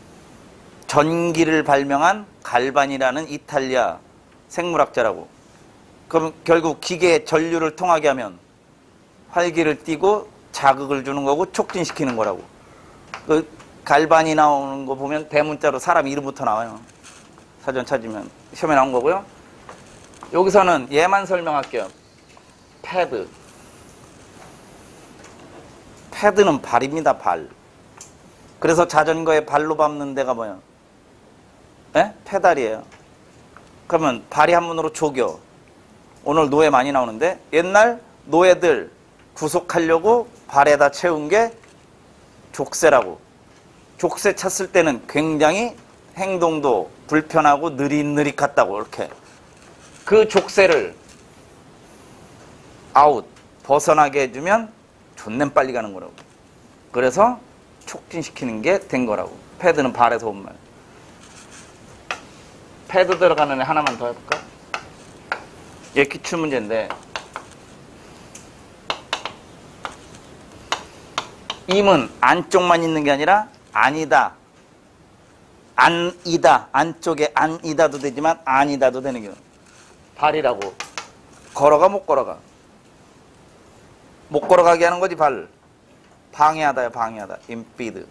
전기를 발명한 갈반이라는 이탈리아 생물학자라고. 그럼 결국 기계의 전류를 통하게 하면 활기를 띠고 자극을 주는 거고 촉진시키는 거라고. 그 갈반이 나오는 거 보면 대문자로 사람 이름부터 나와요. 사전 찾으면 시험에 나온 거고요. 여기서는 얘만 설명할게요. 패드. 패드는 발입니다. 발. 그래서 자전거에 발로 밟는 데가 뭐야? 에? 페달이에요. 그러면 발이 한문으로 조교. 오늘 노예 많이 나오는데 옛날 노예들 구속하려고 발에다 채운 게 족쇄라고. 족쇄 찼을 때는 굉장히 행동도 불편하고 느릿느릿 같다고. 이렇게 그 족쇄를 아웃, 벗어나게 해주면 존냄 빨리 가는 거라고. 그래서 촉진시키는 게 된 거라고. 패드는 발에서 온 말. 패드 들어가는 애 하나만 더 해볼까? 얘 기출문제인데, 임은 안쪽만 있는 게 아니라 아니다, 안이다, 안쪽에 안이다도 되지만 아니다도 되는 게 발이라고. 걸어가 못 걸어가. 못 걸어가게 하는 거지. 발. 방해하다야, 방해하다. impede.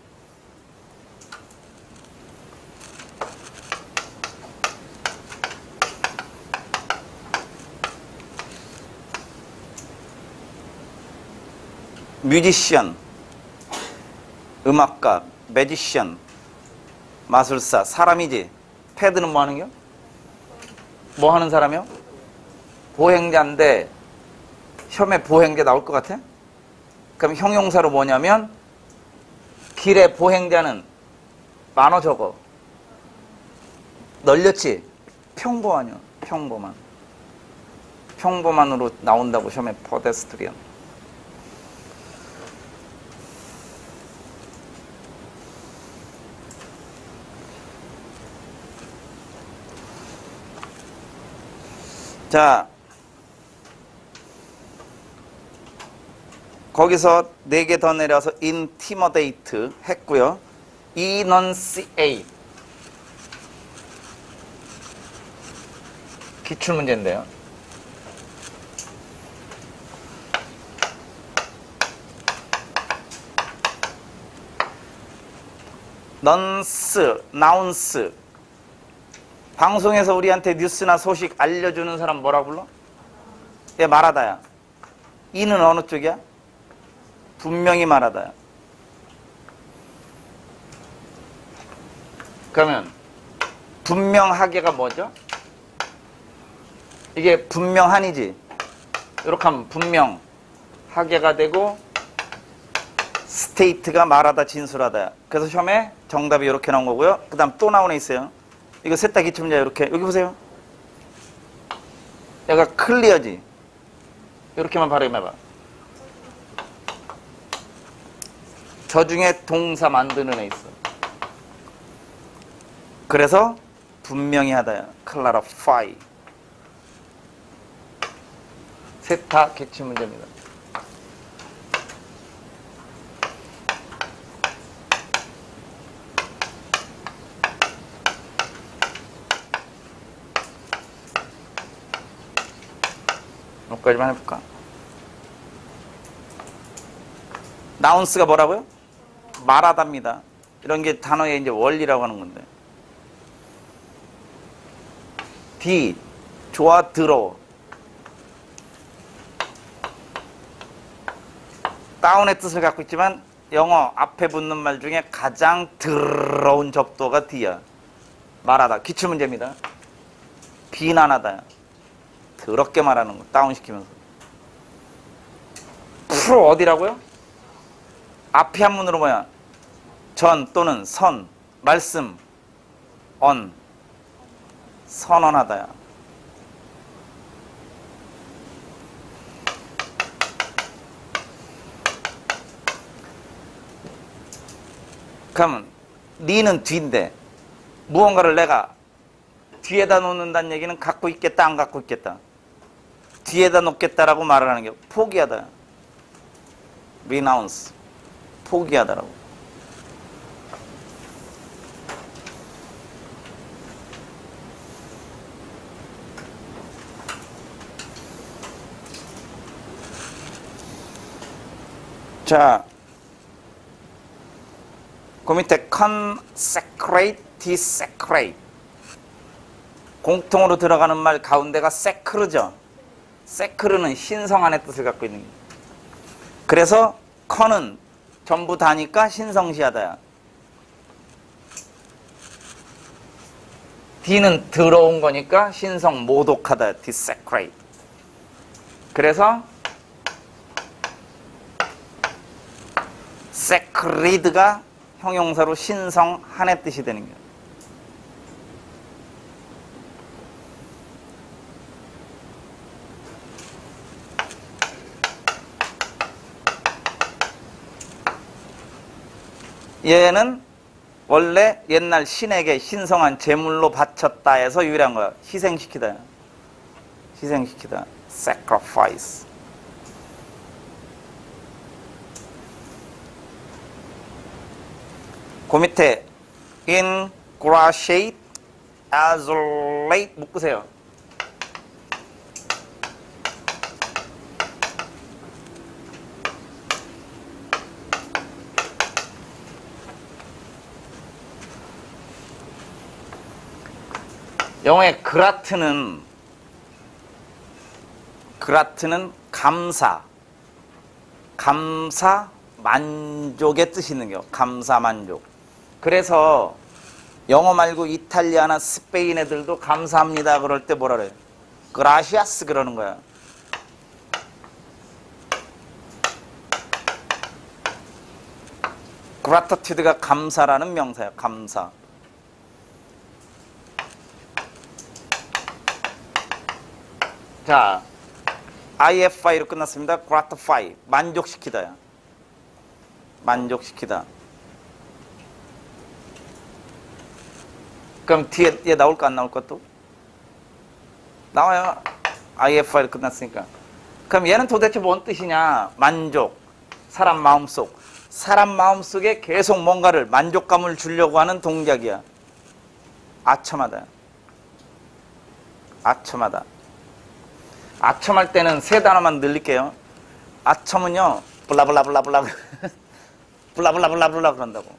뮤지션, 음악가, 매지션. 마술사, 사람이지. 패드는 뭐 하는 겨? 뭐 하는 사람이요? 보행자인데 시험에 보행자 나올 것 같아? 그럼 형용사로 뭐냐면 길의 보행자는 많어 적어? 널렸지? 평범하냐? 평범한. 평범한으로 나온다고 시험에 pedestrian. 자, 거기서 4개 더 내려서 intimidate 했고요. enunciate 기출문제인데요. 나운스 방송에서 우리한테 뉴스나 소식 알려주는 사람 뭐라고 불러? 얘 말하다야. 이는 어느 쪽이야? 분명히 말하다야. 그러면 분명하게가 뭐죠? 이게 분명한이지. 이렇게 하면 분명하게가 되고 스테이트가 말하다 진술하다야. 그래서 시험에 정답이 이렇게 나온 거고요. 그 다음 또 나온 애 있어요. 이거 셋 다 기출문제 이렇게. 여기 보세요. 얘가 클리어지. 이렇게만 발음해봐. 저 중에 동사 만드는 애 있어. 그래서 분명히 하다야. clarify. 셋 다 기출문제입니다. 여기까지만 해볼까? 나운스가 뭐라고요? 말하답니다. 이런 게 단어의 이제 원리라고 하는 건데. D, 좋아, 들어. 다운의 뜻을 갖고 있지만 영어 앞에 붙는 말 중에 가장 더러운 접두어가 D야. 말하다. 기출문제입니다. 비난하다야. 더럽게 말하는 거. 다운시키면서. 프로 어디라고요? 앞에 한문으로 뭐야? 전 또는 선, 말씀, 언, 선언하다야. 그러면 니는 뒤인데 무언가를 내가 뒤에다 놓는다는 얘기는 갖고 있겠다 안 갖고 있겠다? 뒤에다 놓겠다라고 말을 하는 게 포기하다. renounce. 포기하다라고. 자, 그 밑에 consecrate, desecrate. 공통으로 들어가는 말 가운데가 세크르죠. 세크르는 신성한의 뜻을 갖고 있는 거예요. 그래서 컨은 전부 다니까 신성시하다야. D는 더러운 거니까 신성 모독하다. desecrate. 그래서 sacred가 형용사로 신성한의 뜻이 되는 거예요. 얘는 원래 옛날 신에게 신성한 제물로 바쳤다 해서 유래한 거야. 희생시키다. 희생시키다. sacrifice. 그 밑에 ingratiate, isolate 묶으세요. 영어의 그라트는 감사 만족의 뜻이 있는 거. 감사 만족. 그래서 영어 말고 이탈리아나 스페인 애들도 감사합니다 그럴 때 뭐라 그래? 그라시아스 그러는 거야. 그라티튜드가 감사라는 명사야. 감사. 자, IFI로 끝났습니다. gratify, 만족시키다야. 만족시키다. 그럼 뒤에 얘 나올까 안 나올까 또? 나와요. IFI로 끝났으니까. 그럼 얘는 도대체 뭔 뜻이냐? 만족, 사람 마음속. 사람 마음속에 계속 뭔가를 만족감을 주려고 하는 동작이야. 아첨하다. 아첨하다. 아첨할 때는 세 단어만 늘릴게요. 아첨은요, 블라블라블라블라 블라블라블라블라 그런다고.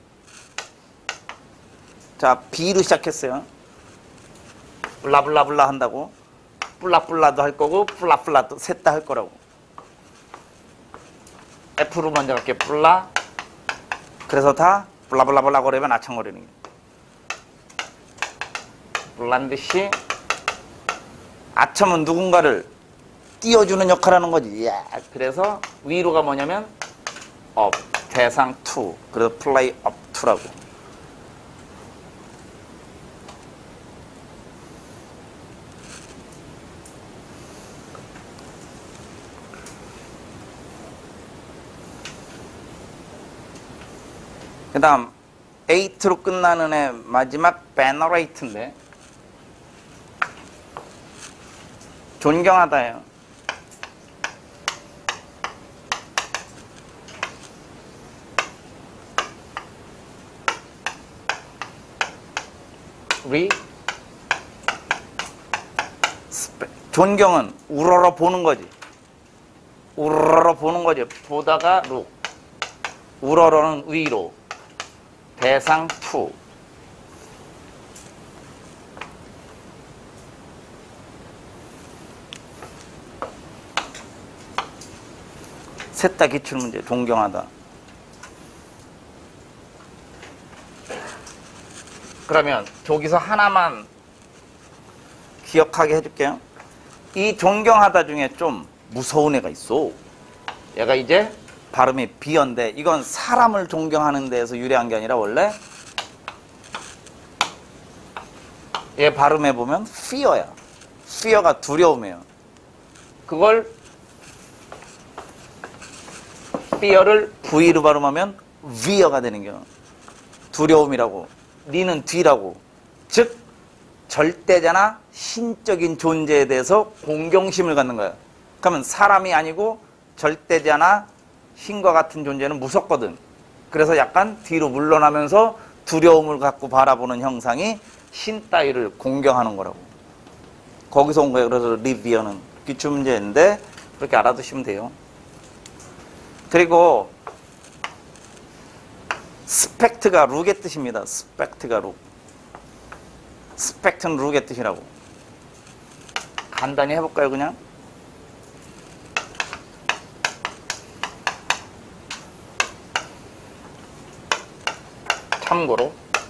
자, B로 시작했어요. 블라블라블라 한다고. 블라블라도 할 거고 블라블라도 셋 다 할 거라고. F로 먼저 갈게. 블라. 그래서 다 블라블라블라 거리면 아첨거리는 게. 블란 듯이 아첨은 누군가를 띄워주는 역할을 하는 거지. 야, 그래서 위로가 뭐냐면 up, 대상 to. 그래서 play up to라고. 그 다음 8로 끝나는 애 마지막 venerate인데 존경하다예요. 존경은 우러러 보는 거지. 우러러 보는 거지. 보다가 look. 우러러는 위로. 대상 to. 셋 다 기출문제. 존경하다. 그러면 저기서 하나만 기억하게 해줄게요. 이 존경하다 중에 좀 무서운 애가 있어. 얘가 이제 발음이 비어인데 이건 사람을 존경하는 데에서 유래한 게 아니라 원래 얘 발음해보면 fear야. fear가 두려움이에요. 그걸 fear를 V로 발음하면 veer가 되는 거야. 두려움이라고. 니는 뒤라고. 즉 절대자나 신적인 존재에 대해서 공경심을 갖는 거야. 그러면 사람이 아니고 절대자나 신과 같은 존재는 무섭거든. 그래서 약간 뒤로 물러나면서 두려움을 갖고 바라보는 형상이 신 따위를 공경하는 거라고. 거기서 온 거예요. 그래서 리비어는 기출문제인데 그렇게 알아두시면 돼요. 그리고 스펙트가 룩의 뜻입니다. 스펙트가 룩. 스펙트는 룩의 뜻이라고. 간단히 해볼까요 그냥? 참고로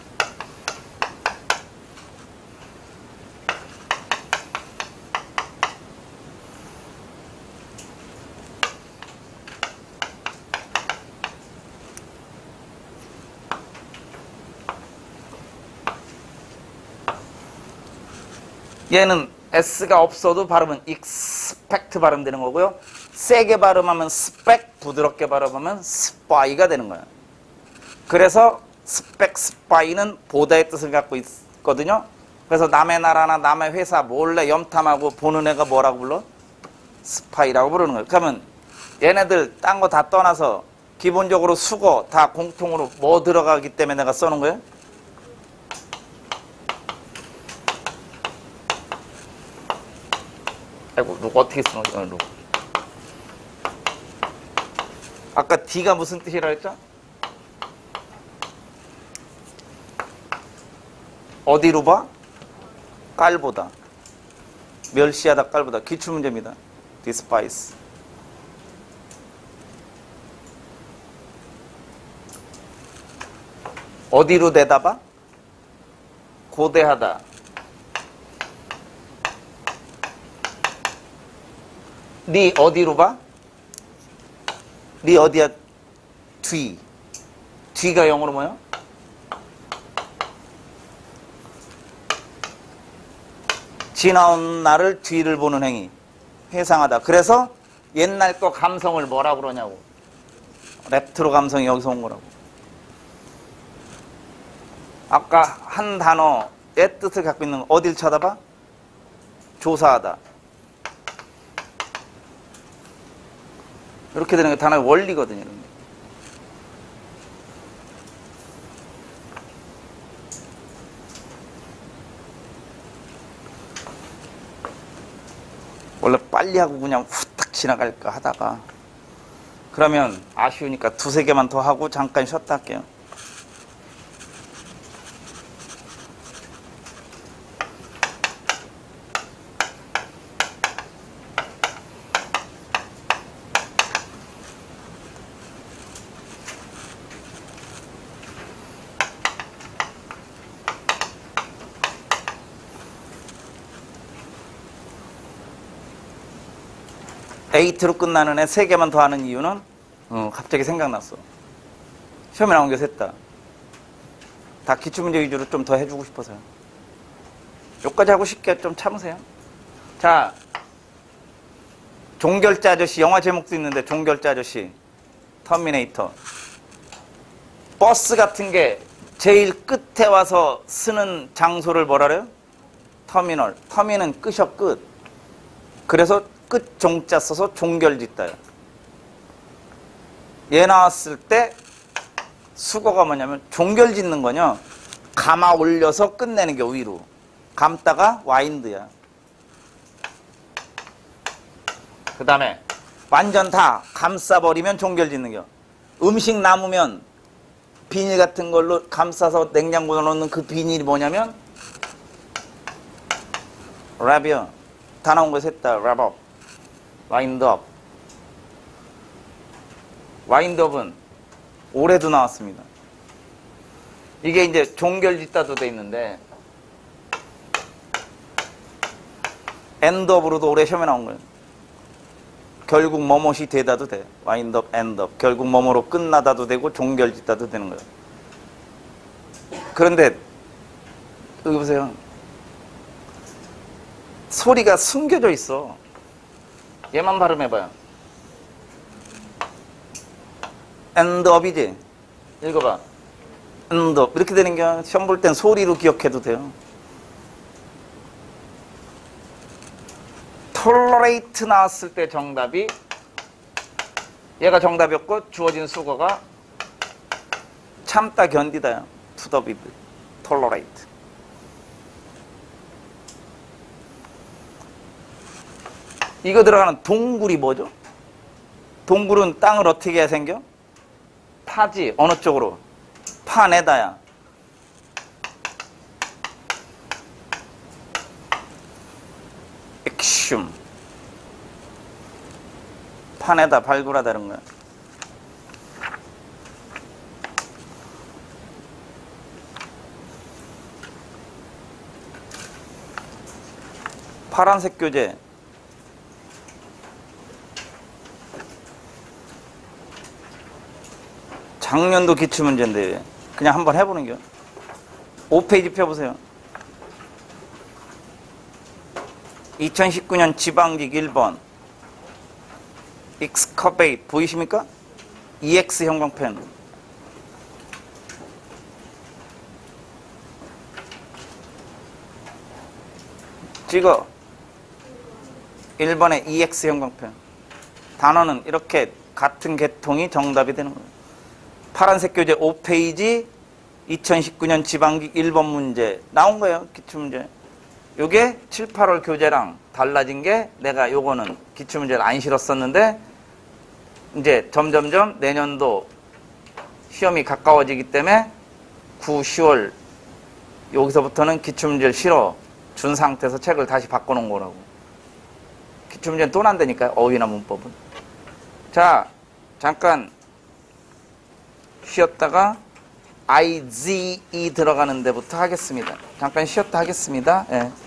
얘는 S가 없어도 발음은 expect 발음되는 거고요. 세게 발음하면 spec, 부드럽게 발음하면 spy가 되는 거야. 그래서 spec, spy는 보다의 뜻을 갖고 있거든요. 그래서 남의 나라나 남의 회사 몰래 염탐하고 보는 애가 뭐라고 불러? 스파이라고 부르는 거예요. 그러면 얘네들 딴 거 다 떠나서 기본적으로 수거 다 공통으로 뭐 들어가기 때문에 내가 써놓은 거예요? 아이고, 룩 어떻게 쓰는 거야, 룩. 아까 D가 무슨 뜻이라 했죠? 어디로 봐? 깔보다. 멸시하다, 깔보다. 기출문제입니다. despise. 어디로 내다봐? 고대하다. 니 어디로 봐? 니 어디야? 뒤. 뒤가 영어로 뭐야? 지나온 나를 뒤를 보는 행위. 회상하다. 그래서 옛날 거 감성을 뭐라 그러냐고. 레트로 감성이 여기서 온 거라고. 아까 한 단어의 뜻을 갖고 있는 거 어딜 쳐다봐? 조사하다. 이렇게 되는 게 단어의 원리거든요. 이런 게. 원래 빨리 하고 그냥 후딱 지나갈까 하다가 그러면 아쉬우니까 두세 개만 더 하고 잠깐 쉬었다 할게요. 에이트로 끝나는 애 3개만 더 하는 이유는 갑자기 생각났어. 시험에 나온 게 셋다. 다 기출문제 위주로 좀 더 해주고 싶어서요. 여기까지 하고 쉽게 좀 참으세요. 자, 종결자 아저씨 영화 제목도 있는데 종결자 아저씨 터미네이터. 버스 같은 게 제일 끝에 와서 쓰는 장소를 뭐라 그래요? 터미널. 터미는 끝이요 끝. 그래서 끝 종자 써서 종결짓다요. 얘 나왔을 때 수거가 뭐냐면 종결짓는 거냐 감아 올려서 끝내는 게 위로. 감다가 와인드야. 그 다음에 완전 다 감싸버리면 종결짓는 겨. 음식 남으면 비닐 같은 걸로 감싸서 냉장고에 넣는 그 비닐이 뭐냐면 랩이요. 다 나온 거 셋다 랩업. 와인드업. 와인드업은 올해도 나왔습니다. 이게 이제 종결짓다도 돼 있는데 엔드업으로도 올해 시험에 나온 거예요. 결국 뭐뭇이 되다도 돼. 와인드업, 엔드업. 결국 뭐뭐로 끝나다도 되고 종결짓다도 되는 거예요. 그런데 여기 보세요. 소리가 숨겨져 있어. 얘만 발음해봐요. 엔드업이지? 읽어봐. 엔드업. 이렇게 되는 게 시험 볼 땐 소리로 기억해도 돼요. tolerate 나왔을 때 정답이 얘가 정답이었고 주어진 수거가 참다 견디다요. to the with. tolerate. 이거 들어가는 동굴이 뭐죠? 동굴은 땅을 어떻게 해야 생겨? 파지. 어느 쪽으로? 파내다야. 액슘. 파내다, 발굴하다 이런 거야. 파란색 교재. 작년도 기출문제인데 그냥 한번 해보는 겨. 5페이지 펴보세요. 2019년 지방직 1번 익스커베이트 보이십니까? EX 형광펜. 찍어. 1번에 EX 형광펜. 단어는 이렇게 같은 계통이 정답이 되는 거예요. 파란색 교재 5페이지 2019년 지방직 1번 문제 나온 거예요. 기출문제. 요게 7, 8월 교재랑 달라진 게 내가 요거는 기출문제를 안 실었었는데 이제 점점점 내년도 시험이 가까워지기 때문에 9, 10월 여기서부터는 기출문제를 실어 준 상태에서 책을 다시 바꿔놓은 거라고. 기출문제는 또 난다니까요. 어휘나 문법은. 자, 잠깐 쉬었다가 IZE 들어가는 데부터 하겠습니다. 잠깐 쉬었다 하겠습니다. 예.